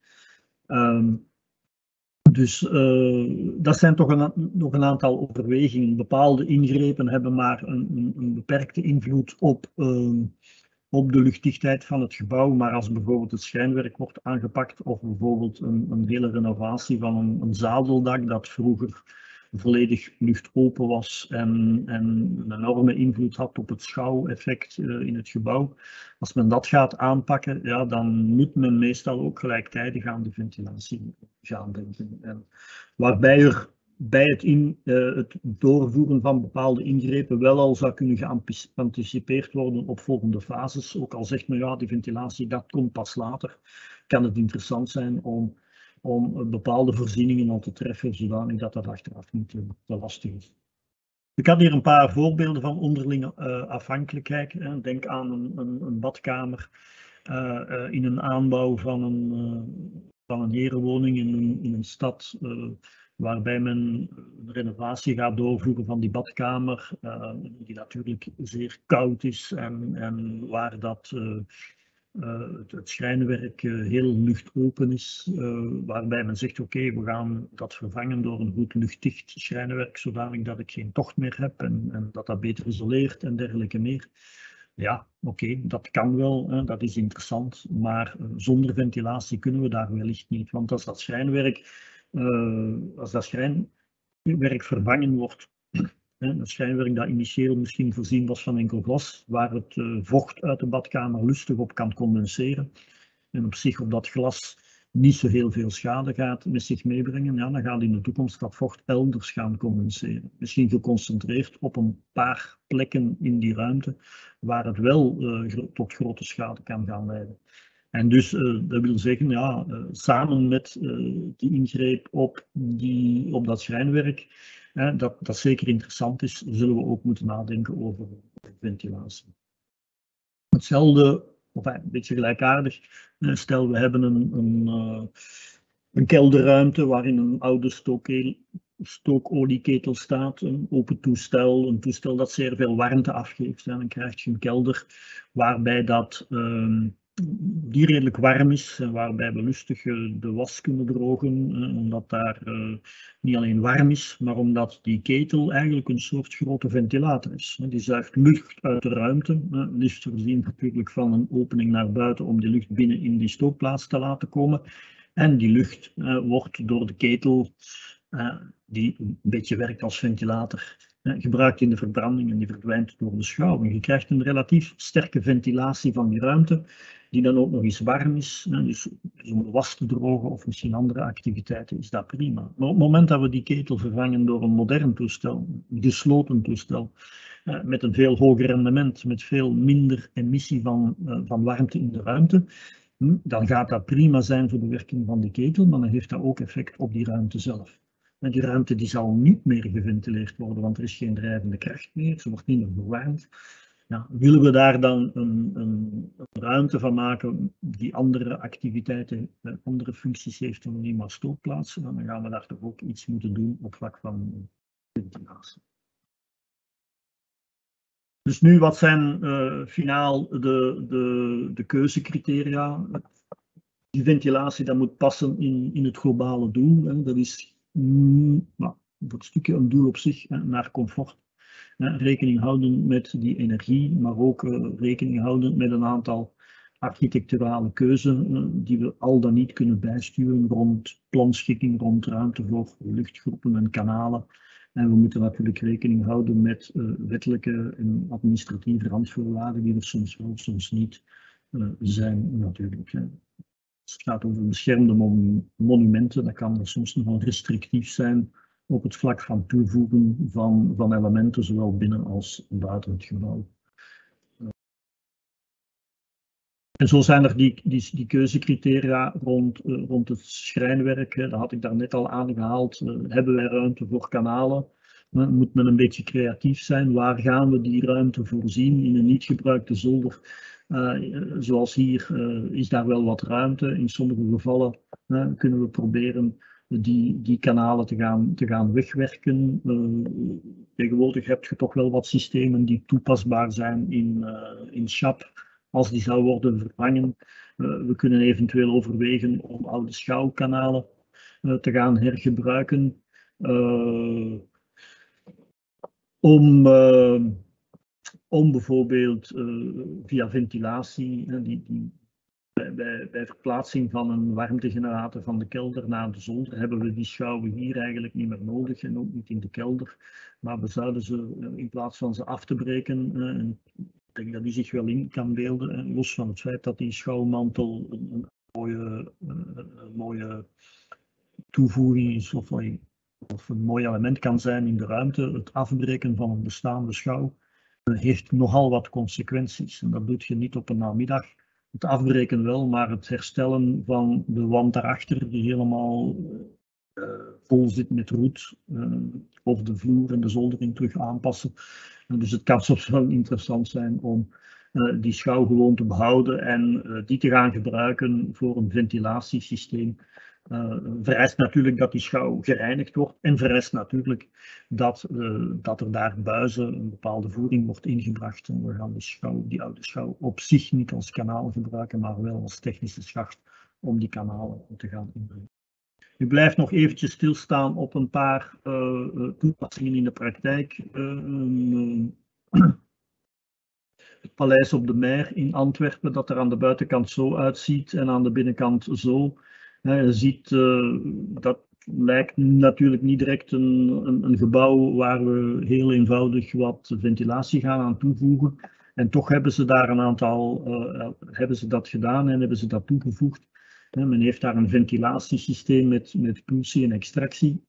Dus dat zijn toch nog een aantal overwegingen. Bepaalde ingrepen hebben maar een beperkte invloed op de luchtdichtheid van het gebouw, maar als bijvoorbeeld het schijnwerk wordt aangepakt of bijvoorbeeld een hele renovatie van een zadeldak dat vroeger volledig luchtopen was en een enorme invloed had op het schouweffect in het gebouw. Als men dat gaat aanpakken, ja, dan moet men meestal ook gelijktijdig aan de ventilatie gaan denken. En waarbij er bij het doorvoeren van bepaalde ingrepen wel al zou kunnen geanticipeerd worden op volgende fases. Ook al zegt men ja, die ventilatie dat komt pas later, kan het interessant zijn om bepaalde voorzieningen al te treffen, zodanig dat dat achteraf niet te lastig is. Ik had hier een paar voorbeelden van onderlinge afhankelijkheid. Denk aan een badkamer in een aanbouw van een herenwoning in een stad, waarbij men een renovatie gaat doorvoeren van die badkamer, die natuurlijk zeer koud is en waar dat het schrijnwerk heel luchtopen is, waarbij men zegt oké, we gaan dat vervangen door een goed luchtdicht schrijnwerk, zodanig dat ik geen tocht meer heb en dat beter isoleert en dergelijke meer. Ja, oké, dat kan wel, hè, dat is interessant, maar zonder ventilatie kunnen we daar wellicht niet, want als dat schrijnwerk vervangen wordt, een schijnwerk dat initieel misschien voorzien was van enkel glas, waar het vocht uit de badkamer lustig op kan condenseren en op zich op dat glas niet zo heel veel schade gaat met zich meebrengen, ja, dan gaat in de toekomst dat vocht elders gaan condenseren. Misschien geconcentreerd op een paar plekken in die ruimte waar het wel tot grote schade kan gaan leiden. En dus dat wil zeggen, ja, samen met die ingreep op dat schrijnwerk, dat zeker interessant is, zullen we ook moeten nadenken over ventilatie. Hetzelfde, of een beetje gelijkaardig, stel we hebben een kelderruimte waarin een oude stookolieketel staat, een open toestel, een toestel dat zeer veel warmte afgeeft. Dan krijg je een kelder waarbij die redelijk warm is en waarbij we lustig de was kunnen drogen, omdat daar niet alleen warm is, maar omdat die ketel eigenlijk een soort grote ventilator is. Die zuigt lucht uit de ruimte, liefst voorzien natuurlijk van een opening naar buiten om die lucht binnen in die stookplaats te laten komen. En die lucht wordt door de ketel, die een beetje werkt als ventilator, gebruikt in de verbranding en die verdwijnt door de schouwing. Je krijgt een relatief sterke ventilatie van die ruimte, die dan ook nog eens warm is. Dus om de was te drogen of misschien andere activiteiten is dat prima. Maar op het moment dat we die ketel vervangen door een modern toestel, een gesloten toestel, met een veel hoger rendement, met veel minder emissie van warmte in de ruimte, dan gaat dat prima zijn voor de werking van de ketel, maar dan heeft dat ook effect op die ruimte zelf. En die ruimte die zal niet meer geventileerd worden, want er is geen drijvende kracht meer, ze wordt niet meer verwarmd. Ja, willen we daar dan een ruimte van maken die andere activiteiten, andere functies heeft dan alleen maar stookplaatsen, dan gaan we daar toch ook iets moeten doen op vlak van ventilatie. Dus nu, wat zijn finaal de keuzecriteria? Die ventilatie dat moet passen in het globale doel. Hè. Dat is voor het stukje een doel op zich, naar comfort. Rekening houden met die energie, maar ook rekening houden met een aantal architecturale keuze die we al dan niet kunnen bijsturen rond planschikking, rond ruimte voor luchtgroepen en kanalen. En we moeten natuurlijk rekening houden met wettelijke en administratieve randvoorwaarden die er soms wel, soms niet zijn natuurlijk. Als het gaat over beschermde monumenten, dan kan er soms nogal restrictief zijn op het vlak van toevoegen van elementen, zowel binnen als buiten het gebouw. En zo zijn er die keuzecriteria rond het schrijnwerk. Dat had ik daar net al aangehaald. Hebben wij ruimte voor kanalen? Moet men een beetje creatief zijn. Waar gaan we die ruimte voorzien? In een niet gebruikte zolder, zoals hier, is daar wel wat ruimte. In sommige gevallen kunnen we proberen die kanalen te gaan wegwerken. Tegenwoordig heb je toch wel wat systemen die toepasbaar zijn in SHAP. Als die zou worden vervangen, we kunnen eventueel overwegen om oude schouwkanalen te gaan hergebruiken. Om bijvoorbeeld via ventilatie, bij verplaatsing van een warmtegenerator van de kelder naar de zolder, hebben we die schouwen hier eigenlijk niet meer nodig en ook niet in de kelder. Maar we zouden ze, in plaats van ze af te breken, ik denk dat u zich wel in kan beelden, los van het feit dat die schouwmantel een mooie toevoeging is of een mooi element kan zijn in de ruimte. Het afbreken van een bestaande schouw heeft nogal wat consequenties. En dat doe je niet op een namiddag. Het afbreken wel, maar het herstellen van de wand daarachter die helemaal vol zit met roet, of de vloer en de zoldering terug aanpassen. Dus het kan soms wel interessant zijn om die schouw gewoon te behouden en die te gaan gebruiken voor een ventilatiesysteem. Vereist natuurlijk dat die schouw gereinigd wordt en vereist natuurlijk dat er daar buizen een bepaalde voering wordt ingebracht. En we gaan die oude schouw op zich niet als kanaal gebruiken, maar wel als technische schacht om die kanalen te gaan inbrengen. U blijft nog eventjes stilstaan op een paar toepassingen in de praktijk. Het Paleis op de Mer in Antwerpen, dat er aan de buitenkant zo uitziet en aan de binnenkant zo. Je ziet, dat lijkt natuurlijk niet direct een gebouw waar we heel eenvoudig wat ventilatie gaan aan toevoegen. En toch hebben ze daar een aantal, hebben ze dat gedaan en hebben ze dat toegevoegd. Men heeft daar een ventilatiesysteem met pulsie en extractie.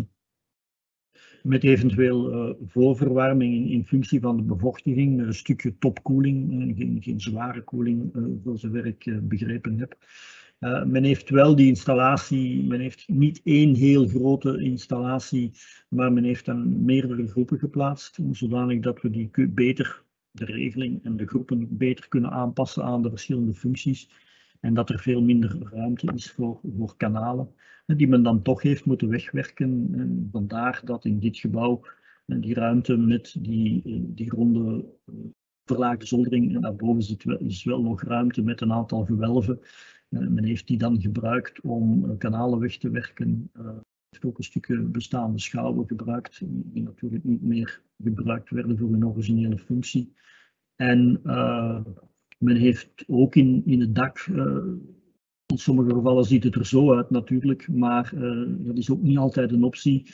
Met eventueel voorverwarming in functie van de bevochtiging, met een stukje topkoeling, geen zware koeling, voor zover ik begrepen heb. Men heeft wel die installatie, men heeft niet één heel grote installatie, maar men heeft dan meerdere groepen geplaatst, zodanig dat we die beter, de regeling en de groepen beter kunnen aanpassen aan de verschillende functies. En dat er veel minder ruimte is voor kanalen, die men dan toch heeft moeten wegwerken. En vandaar dat in dit gebouw die ruimte met die ronde verlaagde zoldering, en daarboven is wel nog ruimte met een aantal gewelven. Men heeft die dan gebruikt om kanalen weg te werken. Heeft ook een stukje bestaande schouwen gebruikt, die natuurlijk niet meer gebruikt werden voor hun originele functie. En men heeft ook in het dak, in sommige gevallen ziet het er zo uit natuurlijk, maar dat is ook niet altijd een optie.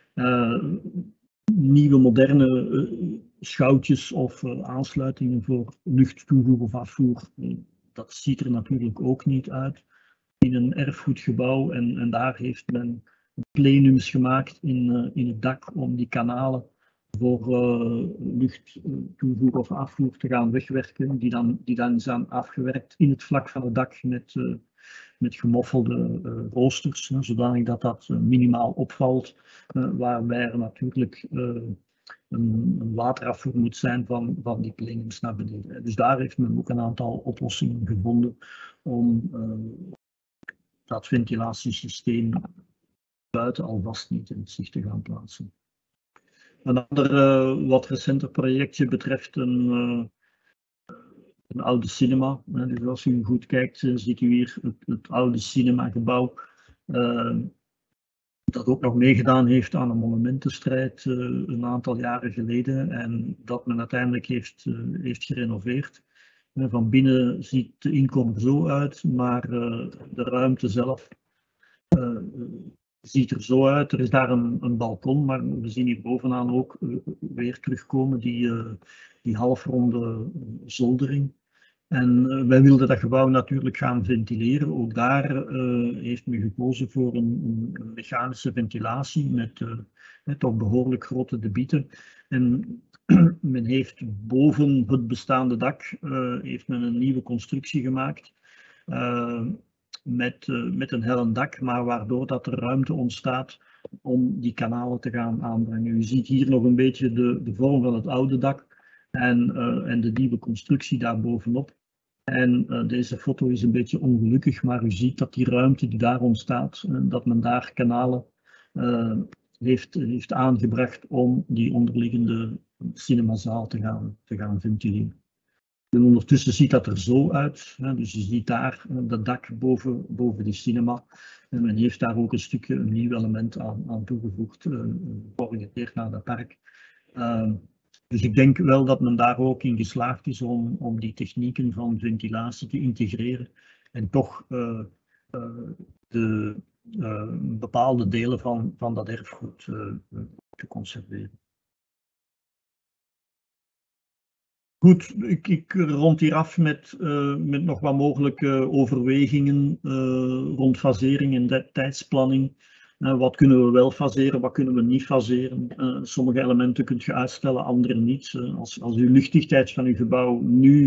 Nieuwe moderne schoutjes of aansluitingen voor luchttoevoer of afvoer, dat ziet er natuurlijk ook niet uit in een erfgoedgebouw. En daar heeft men plenums gemaakt in het dak om die kanalen voor luchttoevoer of afvoer te gaan wegwerken, die dan zijn afgewerkt in het vlak van het dak met gemoffelde roosters, zodanig dat minimaal opvalt, waarbij er natuurlijk een waterafvoer moet zijn van die plenums naar beneden. Dus daar heeft men ook een aantal oplossingen gevonden om dat ventilatiesysteem buiten alvast niet in het zicht te gaan plaatsen. Een ander wat recenter projectje betreft een oude cinema. Dus als u goed kijkt, ziet u hier het oude cinemagebouw. Dat ook nog meegedaan heeft aan een monumentenstrijd een aantal jaren geleden. En dat men uiteindelijk heeft gerenoveerd. Van binnen ziet de inkom er zo uit, maar de ruimte zelf ziet er zo uit. Er is daar een balkon, maar we zien hier bovenaan ook weer terugkomen die halfronde zoldering. En wij wilden dat gebouw natuurlijk gaan ventileren. Ook daar heeft men gekozen voor een mechanische ventilatie met toch behoorlijk grote debieten. En men heeft boven het bestaande dak heeft men een nieuwe constructie gemaakt met een hellend dak, maar waardoor dat er ruimte ontstaat om die kanalen te gaan aanbrengen. U ziet hier nog een beetje de vorm van het oude dak en de nieuwe constructie daar bovenop. En deze foto is een beetje ongelukkig, maar u ziet dat die ruimte die daar ontstaat, dat men daar kanalen heeft aangebracht om die onderliggende cinemazaal te gaan ventileren. En ondertussen ziet dat er zo uit, dus je ziet daar dat dak boven die cinema. En men heeft daar ook een nieuw element aan toegevoegd, georiënteerd naar dat park. Dus ik denk wel dat men daar ook in geslaagd is om die technieken van ventilatie te integreren en toch de bepaalde delen van dat erfgoed te conserveren. Goed, ik rond hier af met nog wat mogelijke overwegingen rond fasering en tijdsplanning. Wat kunnen we wel faseren, wat kunnen we niet faseren? Sommige elementen kunt je uitstellen, andere niet. Als uw luchtdichtheid van uw gebouw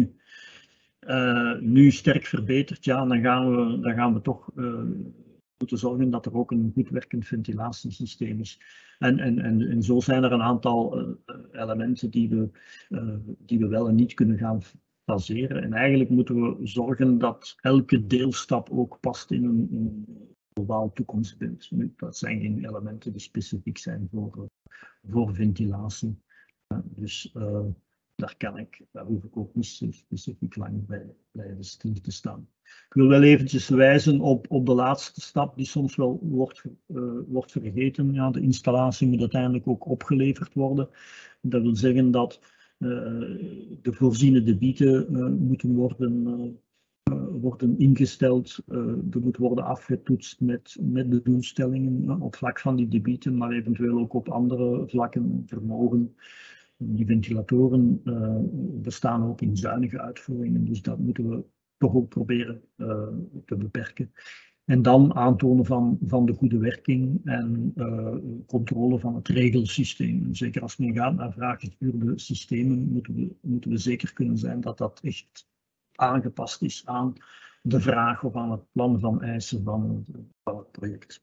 nu sterk verbetert, ja, dan gaan we toch moeten zorgen dat er ook een goed werkend ventilatiesysteem is. En zo zijn er een aantal elementen die we wel en niet kunnen gaan faseren. En eigenlijk moeten we zorgen dat elke deelstap ook past in een globaal toekomstbeeld. Dat zijn geen elementen die specifiek zijn voor ventilatie. Dus daar hoef ik ook niet specifiek lang bij blijven stil te staan. Ik wil wel eventjes wijzen op de laatste stap die soms wel wordt vergeten. Ja, de installatie moet uiteindelijk ook opgeleverd worden. Dat wil zeggen dat de voorziene debieten moeten worden ingesteld. Er moet worden afgetoetst met de doelstellingen op vlak van die debieten, maar eventueel ook op andere vlakken, vermogen. Die ventilatoren bestaan ook in zuinige uitvoeringen, dus dat moeten we toch ook proberen te beperken. En dan aantonen van de goede werking en controle van het regelsysteem. Zeker als men gaat naar vraaggestuurde systemen, moeten we zeker kunnen zijn dat dat echt aangepast is aan de vraag of aan het plan van eisen van het project.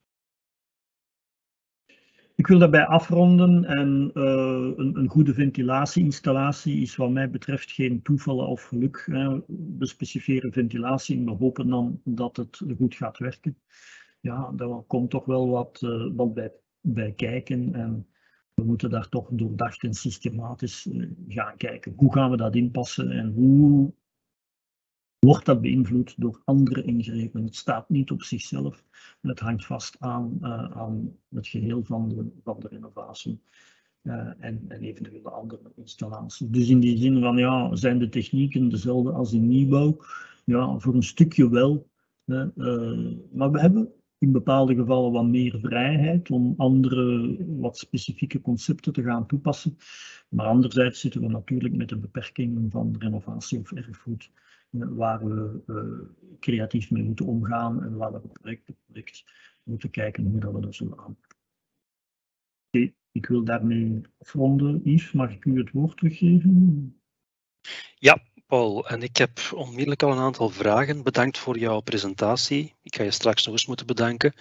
Ik wil daarbij afronden en een goede ventilatieinstallatie is wat mij betreft geen toeval of geluk. We specifieren ventilatie en we hopen dan dat het goed gaat werken. Ja, daar komt toch wel wat bij kijken en we moeten daar toch doordacht en systematisch gaan kijken. Hoe gaan we dat inpassen en hoe wordt dat beïnvloed door andere ingrepen? Het staat niet op zichzelf. Het hangt vast aan het geheel van de renovatie en eventueel de andere installaties. Dus in die zin van, ja, zijn de technieken dezelfde als in nieuwbouw? Ja, voor een stukje wel. Maar we hebben in bepaalde gevallen wat meer vrijheid om andere, wat specifieke concepten te gaan toepassen. Maar anderzijds zitten we natuurlijk met de beperkingen van renovatie of erfgoed, waar we creatief mee moeten omgaan en waar we project moeten kijken hoe dat we dat zullen aanpakken. Oké, ik wil daarmee afronden. Yves, mag ik u het woord teruggeven? Ja, Paul, en ik heb onmiddellijk al een aantal vragen. Bedankt voor jouw presentatie. Ik ga je straks nog eens moeten bedanken.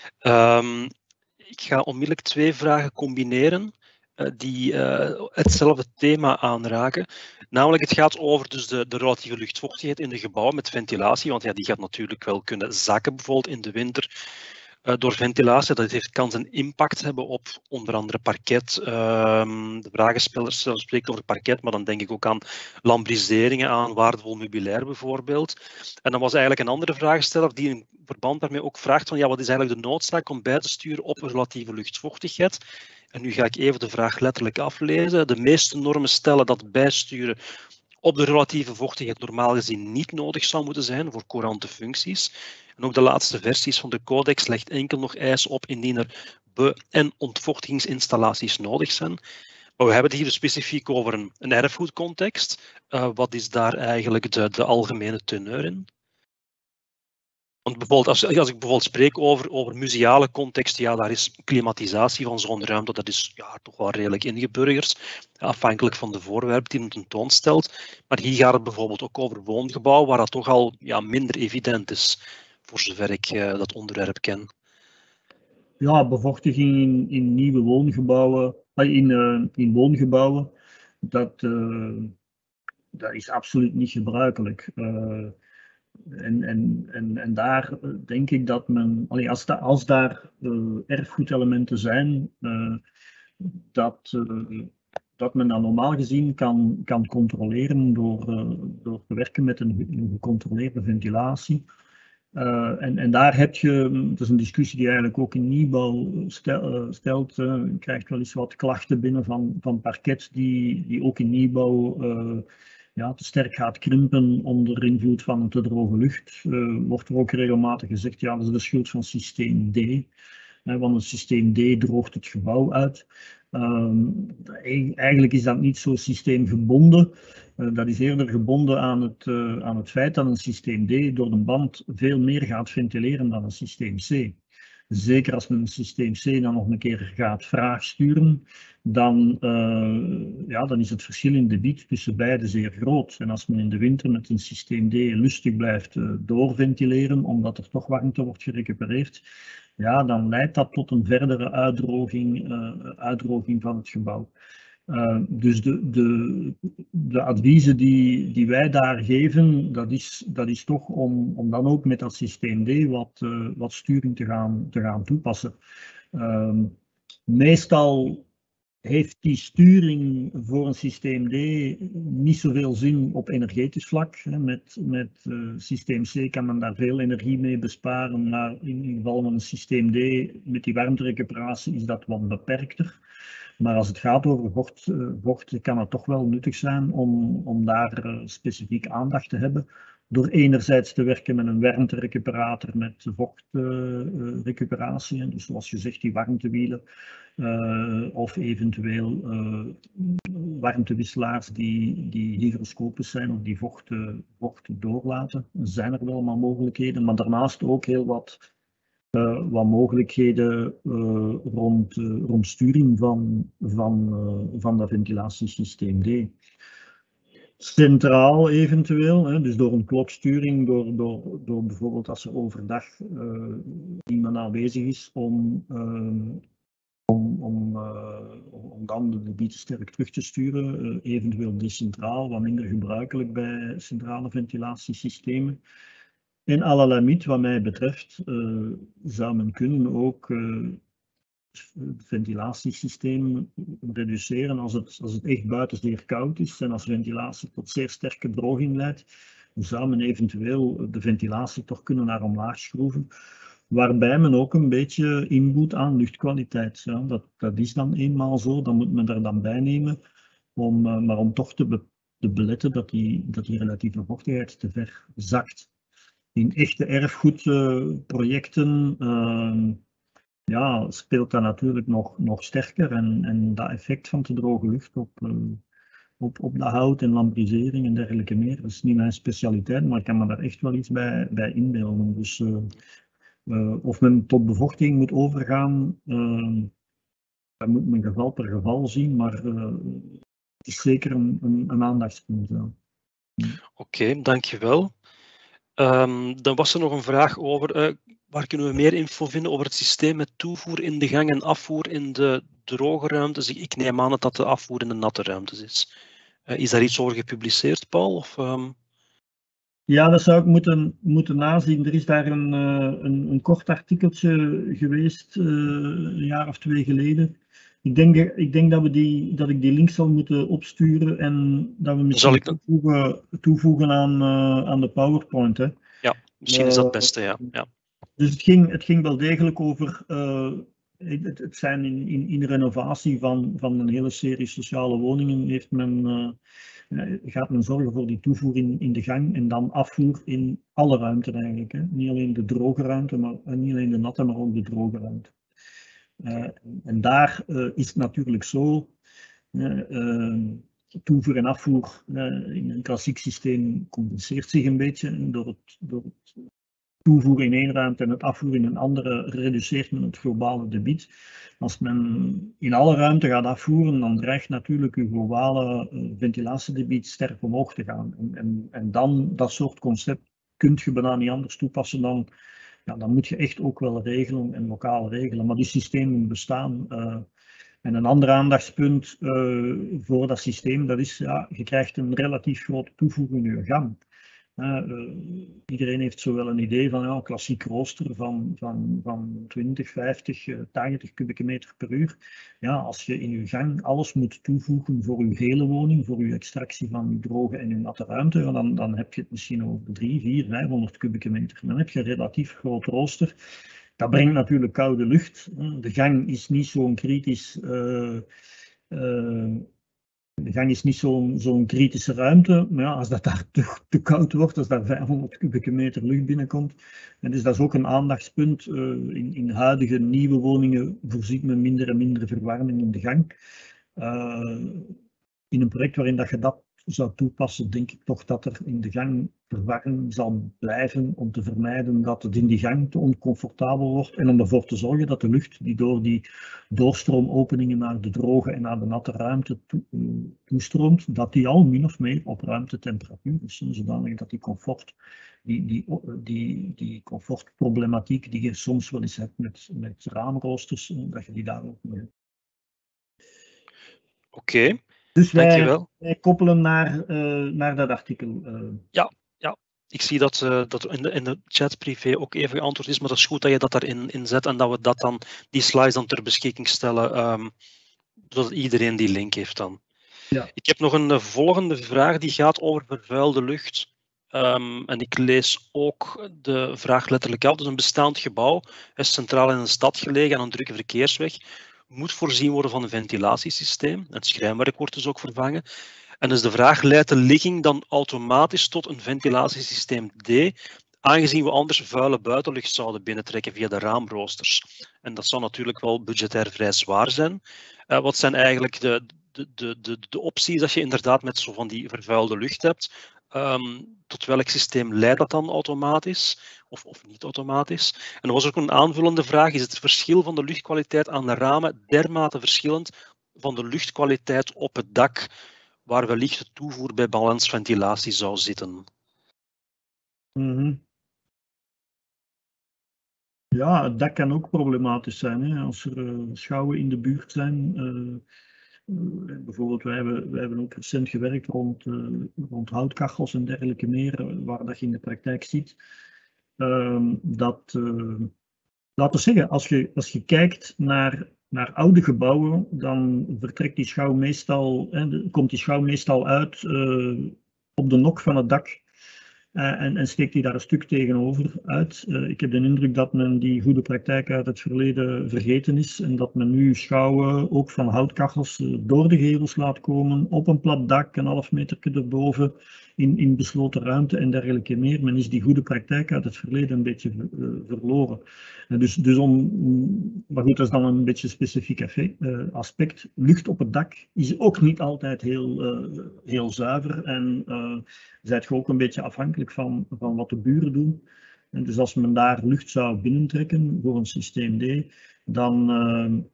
Ik ga onmiddellijk 2 vragen combineren die hetzelfde thema aanraken. Namelijk, het gaat over dus de relatieve luchtvochtigheid in de gebouwen met ventilatie, want ja, die gaat natuurlijk wel kunnen zakken, bijvoorbeeld in de winter. Door ventilatie, dat kan een impact hebben op onder andere parket. De vragenstellers spreken over parket, maar dan denk ik ook aan lambriseringen, aan waardevol meubilair bijvoorbeeld. En dan was eigenlijk een andere vragensteller die in verband daarmee ook vraagt van ja, wat is eigenlijk de noodzaak om bij te sturen op relatieve luchtvochtigheid? En nu ga ik even de vraag letterlijk aflezen. De meeste normen stellen dat bijsturen op de relatieve vochtigheid normaal gezien niet nodig zou moeten zijn voor courante functies. En ook de laatste versies van de codex legt enkel nog eisen op indien er en ontvochtigingsinstallaties nodig zijn. Maar we hebben het hier specifiek over een erfgoedcontext. Wat is daar eigenlijk de algemene teneur in? Want bijvoorbeeld, als ik bijvoorbeeld spreek over museale context, ja, daar is klimatisatie van zo'n ruimte, dat is ja, toch wel redelijk ingeburgerd, afhankelijk van de voorwerp die men tentoonstelt. Maar hier gaat het bijvoorbeeld ook over woongebouw, waar dat toch al ja, minder evident is, voor zover ik dat onderwerp ken. Ja, bevochtiging in nieuwe woongebouwen, in woongebouwen, dat is absoluut niet gebruikelijk. En daar denk ik dat men, als daar erfgoedelementen zijn, dat men dat normaal gezien kan controleren door te werken met een gecontroleerde ventilatie. En daar heb je, dat is een discussie die eigenlijk ook in nieuwbouw stelt, je krijgt wel eens wat klachten binnen van parket die ook in nieuwbouw ja, te sterk gaat krimpen onder invloed van te droge lucht. Wordt er ook regelmatig gezegd, ja, dat is de schuld van systeem D. Want het systeem D droogt het gebouw uit. Eigenlijk is dat niet zo systeemgebonden. Dat is eerder gebonden aan het feit dat een systeem D door de band veel meer gaat ventileren dan een systeem C. Zeker als men een systeem C dan nog een keer gaat vraagsturen, dan is het verschil in debiet tussen beide zeer groot. En als men in de winter met een systeem D lustig blijft doorventileren, omdat er toch warmte wordt gerecupereerd, ja, dan leidt dat tot een verdere uitdroging van het gebouw. Dus de adviezen die wij daar geven, dat is toch om dan ook met dat systeem D wat sturing te gaan toepassen. Meestal heeft die sturing voor een systeem D niet zoveel zin op energetisch vlak. Met systeem C kan men daar veel energie mee besparen, maar in het geval van een systeem D met die warmterecuperatie is dat wat beperkter. Maar als het gaat over vocht kan het toch wel nuttig zijn om daar specifiek aandacht te hebben. Door enerzijds te werken met een warmterecuperator met vochtrecuperatie. Dus zoals je zegt, die warmtewielen. Of eventueel warmtewisselaars die hygroscopisch zijn of die vocht doorlaten. Er zijn er wel maar mogelijkheden, maar daarnaast ook heel wat mogelijkheden rond sturing van dat ventilatiesysteem D. Centraal eventueel, dus door een kloksturing, door bijvoorbeeld als er overdag iemand aanwezig is om dan de debieten sterk terug te sturen, eventueel decentraal, wat minder gebruikelijk bij centrale ventilatiesystemen. En à la limite, wat mij betreft, zou men kunnen ook het ventilatiesysteem reduceren als het echt buiten zeer koud is en als ventilatie tot zeer sterke droging leidt, zou men eventueel de ventilatie toch kunnen naar omlaag schroeven, waarbij men ook een beetje inboet aan luchtkwaliteit. Ja, dat is dan eenmaal zo, dan moet men er dan bij nemen, maar om toch te beletten dat die relatieve vochtigheid te ver zakt. In echte erfgoedprojecten speelt dat natuurlijk nog sterker en dat effect van te droge lucht op de hout en lambrisering en dergelijke meer. Dat is niet mijn specialiteit, maar ik kan me daar echt wel iets bij inbeelden. Dus of men tot bevochtiging moet overgaan, dat moet men geval per geval zien, maar het is zeker een aandachtspunt. Ja. Oké, dankjewel. Dan was er nog een vraag over, waar kunnen we meer info vinden over het systeem met toevoer in de gang en afvoer in de droge ruimtes? Ik neem aan dat de afvoer in de natte ruimtes is. Is daar iets over gepubliceerd, Paul? Of, Ja, dat zou ik moeten nazien. Er is daar een kort artikeltje geweest, een jaar of 2 geleden. Ik denk dat ik die link zal moeten opsturen en dat we misschien toevoegen aan de PowerPoint. Hè. Ja, misschien is dat het beste, ja. Dus het ging wel degelijk over het zijn in renovatie van een hele serie sociale woningen heeft men gaat men zorgen voor die toevoer in de gang en dan afvoer in alle ruimten eigenlijk. Hè. Niet alleen de droge ruimte, niet alleen de natte, maar ook de droge ruimte. En daar is het natuurlijk zo, toevoer en afvoer in een klassiek systeem compenseert zich een beetje. Door het toevoer in één ruimte en het afvoer in een andere reduceert men het globale debiet. Als men in alle ruimte gaat afvoeren, dan dreigt natuurlijk uw globale ventilatiedebiet sterk omhoog te gaan. En dan dat soort concept kun je bijna niet anders toepassen dan, ja, dan moet je echt ook wel regelen en lokaal regelen. Maar die systemen bestaan. En een ander aandachtspunt voor dat systeem, dat is, ja, je krijgt een relatief grote toevoeging in je gang. Iedereen heeft zo wel een idee van een klassiek rooster van 20, 50, 80 kubieke meter per uur. Ja, als je in je gang alles moet toevoegen voor je hele woning, voor je extractie van je droge en je natte ruimte, dan heb je het misschien over 3, 4, 500 kubieke meter. Dan heb je een relatief groot rooster. Dat brengt natuurlijk koude lucht. De gang is niet zo'n kritisch... De gang is niet zo'n kritische ruimte, maar ja, als dat daar te koud wordt, als daar 500 kubieke meter lucht binnenkomt, en dus dat is ook een aandachtspunt. In huidige nieuwe woningen voorziet men minder en minder verwarming in de gang. In een project waarin dat je dat zou toepassen, denk ik toch dat er in de gang verwarming zal blijven om te vermijden dat het in die gang te oncomfortabel wordt en om ervoor te zorgen dat de lucht die door die doorstroomopeningen naar de droge en naar de natte ruimte toestroomt, dat die al min of meer op ruimtetemperatuur is, zodanig dat die comfort, die comfortproblematiek die je soms wel eens hebt met raamroosters, dat je die daar ook mee hebt. Oké. Dus wij koppelen naar dat artikel. Ja. Ik zie dat in de chat privé ook even geantwoord is, maar dat is goed dat je dat daarin zet en dat we die slides dan ter beschikking stellen, zodat iedereen die link heeft dan. Ja. Ik heb nog een volgende vraag die gaat over vervuilde lucht. En ik lees ook de vraag letterlijk af. Dus een bestaand gebouw is centraal in een stad gelegen aan een drukke verkeersweg. Moet voorzien worden van een ventilatiesysteem. Het schrijnwerk wordt dus ook vervangen. En dus de vraag, leidt de ligging dan automatisch tot een ventilatiesysteem D, aangezien we anders vuile buitenlucht zouden binnentrekken via de raamroosters? En dat zou natuurlijk wel budgetair vrij zwaar zijn. Wat zijn eigenlijk de opties als je inderdaad met zo van die vervuilde lucht hebt? Tot welk systeem leidt dat dan automatisch of niet automatisch? En er was ook een aanvullende vraag, is het verschil van de luchtkwaliteit aan de ramen dermate verschillend van de luchtkwaliteit op het dak, waar wellicht de toevoer bij balansventilatie zou zitten? Ja, het dak kan ook problematisch zijn. Hè? Als er schouwen in de buurt zijn. Bijvoorbeeld, wij hebben ook recent gewerkt rond houtkachels en dergelijke meer, waar dat je in de praktijk ziet. Laten we zeggen, als je kijkt naar oude gebouwen, dan vertrekt die schouw meestal, komt die schouw meestal uit op de nok van het dak. En steekt die daar een stuk tegenover uit. Ik heb de indruk dat men die goede praktijk uit het verleden vergeten is en dat men nu schouwen, ook van houtkachels, door de gevels laat komen, op een plat dak, een half meter erboven, in besloten ruimte en dergelijke meer. Men is die goede praktijk uit het verleden een beetje verloren. Maar goed, dat is dan een beetje een specifiek aspect. Lucht op het dak is ook niet altijd heel zuiver en zijt je ook een beetje afhankelijk van wat de buren doen. En dus als men daar lucht zou binnentrekken voor een systeem D, dan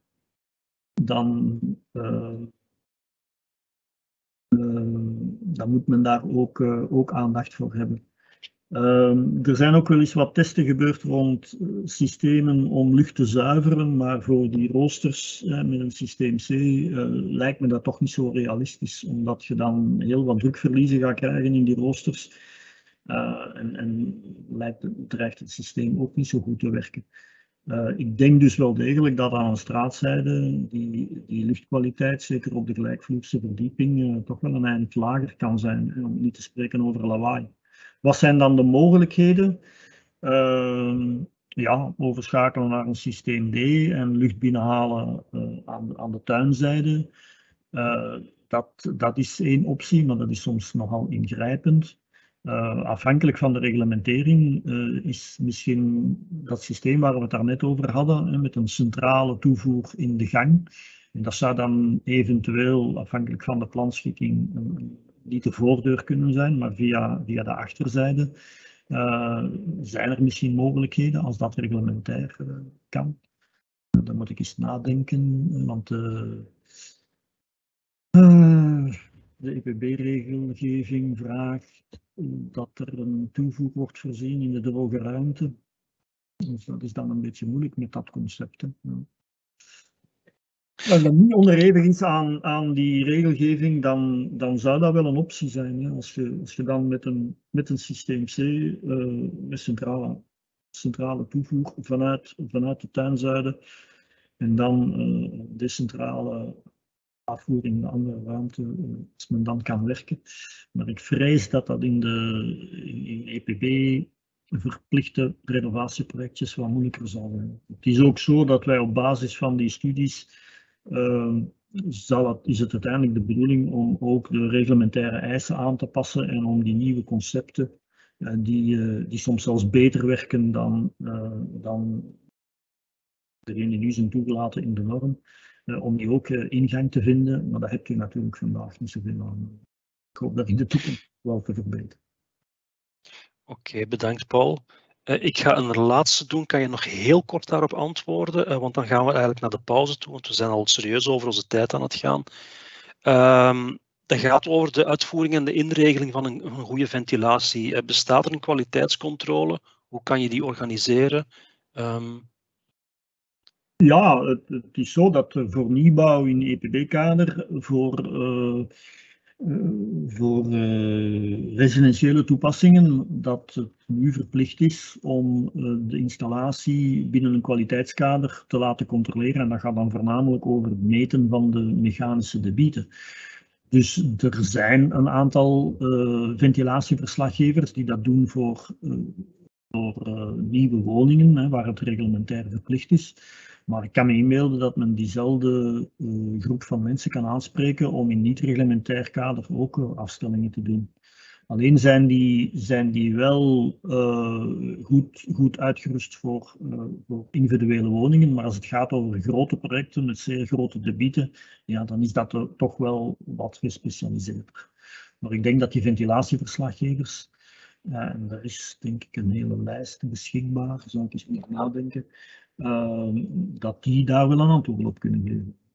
moet men daar ook aandacht voor hebben. Er zijn ook wel eens wat testen gebeurd rond systemen om lucht te zuiveren, maar voor die roosters met een systeem C lijkt me dat toch niet zo realistisch, omdat je dan heel wat drukverliezen gaat krijgen in die roosters en dreigt het systeem ook niet zo goed te werken. Ik denk dus wel degelijk dat aan een straatzijde die luchtkwaliteit, zeker op de gelijkvloerse verdieping, toch wel een eind lager kan zijn, om niet te spreken over lawaai. Wat zijn dan de mogelijkheden? Overschakelen naar een systeem D en lucht binnenhalen aan de tuinzijde. Dat is één optie, maar dat is soms nogal ingrijpend. Afhankelijk van de reglementering is misschien dat systeem waar we het daarnet over hadden, met een centrale toevoer in de gang. En dat zou dan eventueel, afhankelijk van de planschikking, niet de voordeur kunnen zijn, maar via de achterzijde. Zijn er misschien mogelijkheden als dat reglementair kan? Dan moet ik eens nadenken, want de EPB-regelgeving vraagt dat er een toevoeg wordt voorzien in de droge ruimte. Dus dat is dan een beetje moeilijk met dat concept. Hè. Ja. Als dat niet onderhevig is aan die regelgeving, dan zou dat wel een optie zijn. Hè. Als je dan met een systeem C, met centrale toevoer vanuit de tuinzuiden en dan decentrale afvoer in de andere ruimte, als men dan kan werken. Maar ik vrees dat dat in EPB verplichte renovatieprojectjes wat moeilijker zal zijn. Het is ook zo dat wij op basis van die studies is het uiteindelijk de bedoeling om ook de reglementaire eisen aan te passen en om die nieuwe concepten, die soms zelfs beter werken dan degene die nu zijn toegelaten in de norm, om die ook ingang te vinden. Maar dat hebt u natuurlijk vandaag niet zoveel aan. Ik hoop dat in de toekomst wel te verbeteren. Oké, bedankt Paul. Ik ga een laatste doen. Kan je nog heel kort daarop antwoorden? Want dan gaan we eigenlijk naar de pauze toe, want we zijn al serieus over onze tijd aan het gaan. Dat gaat over de uitvoering en de inregeling van een goede ventilatie. Bestaat er een kwaliteitscontrole? Hoe kan je die organiseren? Ja, het is zo dat voor nieuwbouw in EPB-kader, voor residentiële toepassingen, dat het nu verplicht is om de installatie binnen een kwaliteitskader te laten controleren. En dat gaat dan voornamelijk over het meten van de mechanische debieten. Dus er zijn een aantal ventilatieverslaggevers die dat doen voor nieuwe woningen, waar het reglementair verplicht is. Maar ik kan me inbeelden dat men diezelfde groep van mensen kan aanspreken om in niet-reglementair kader ook afstellingen te doen. Alleen zijn die wel goed uitgerust voor individuele woningen, maar als het gaat over grote projecten met zeer grote debieten, ja, dan is dat toch wel wat gespecialiseerder. Maar ik denk dat die ventilatieverslaggevers, en daar is denk ik een hele lijst beschikbaar, zou ik eens moeten nadenken, dat die daar wel een antwoord op kunnen geven.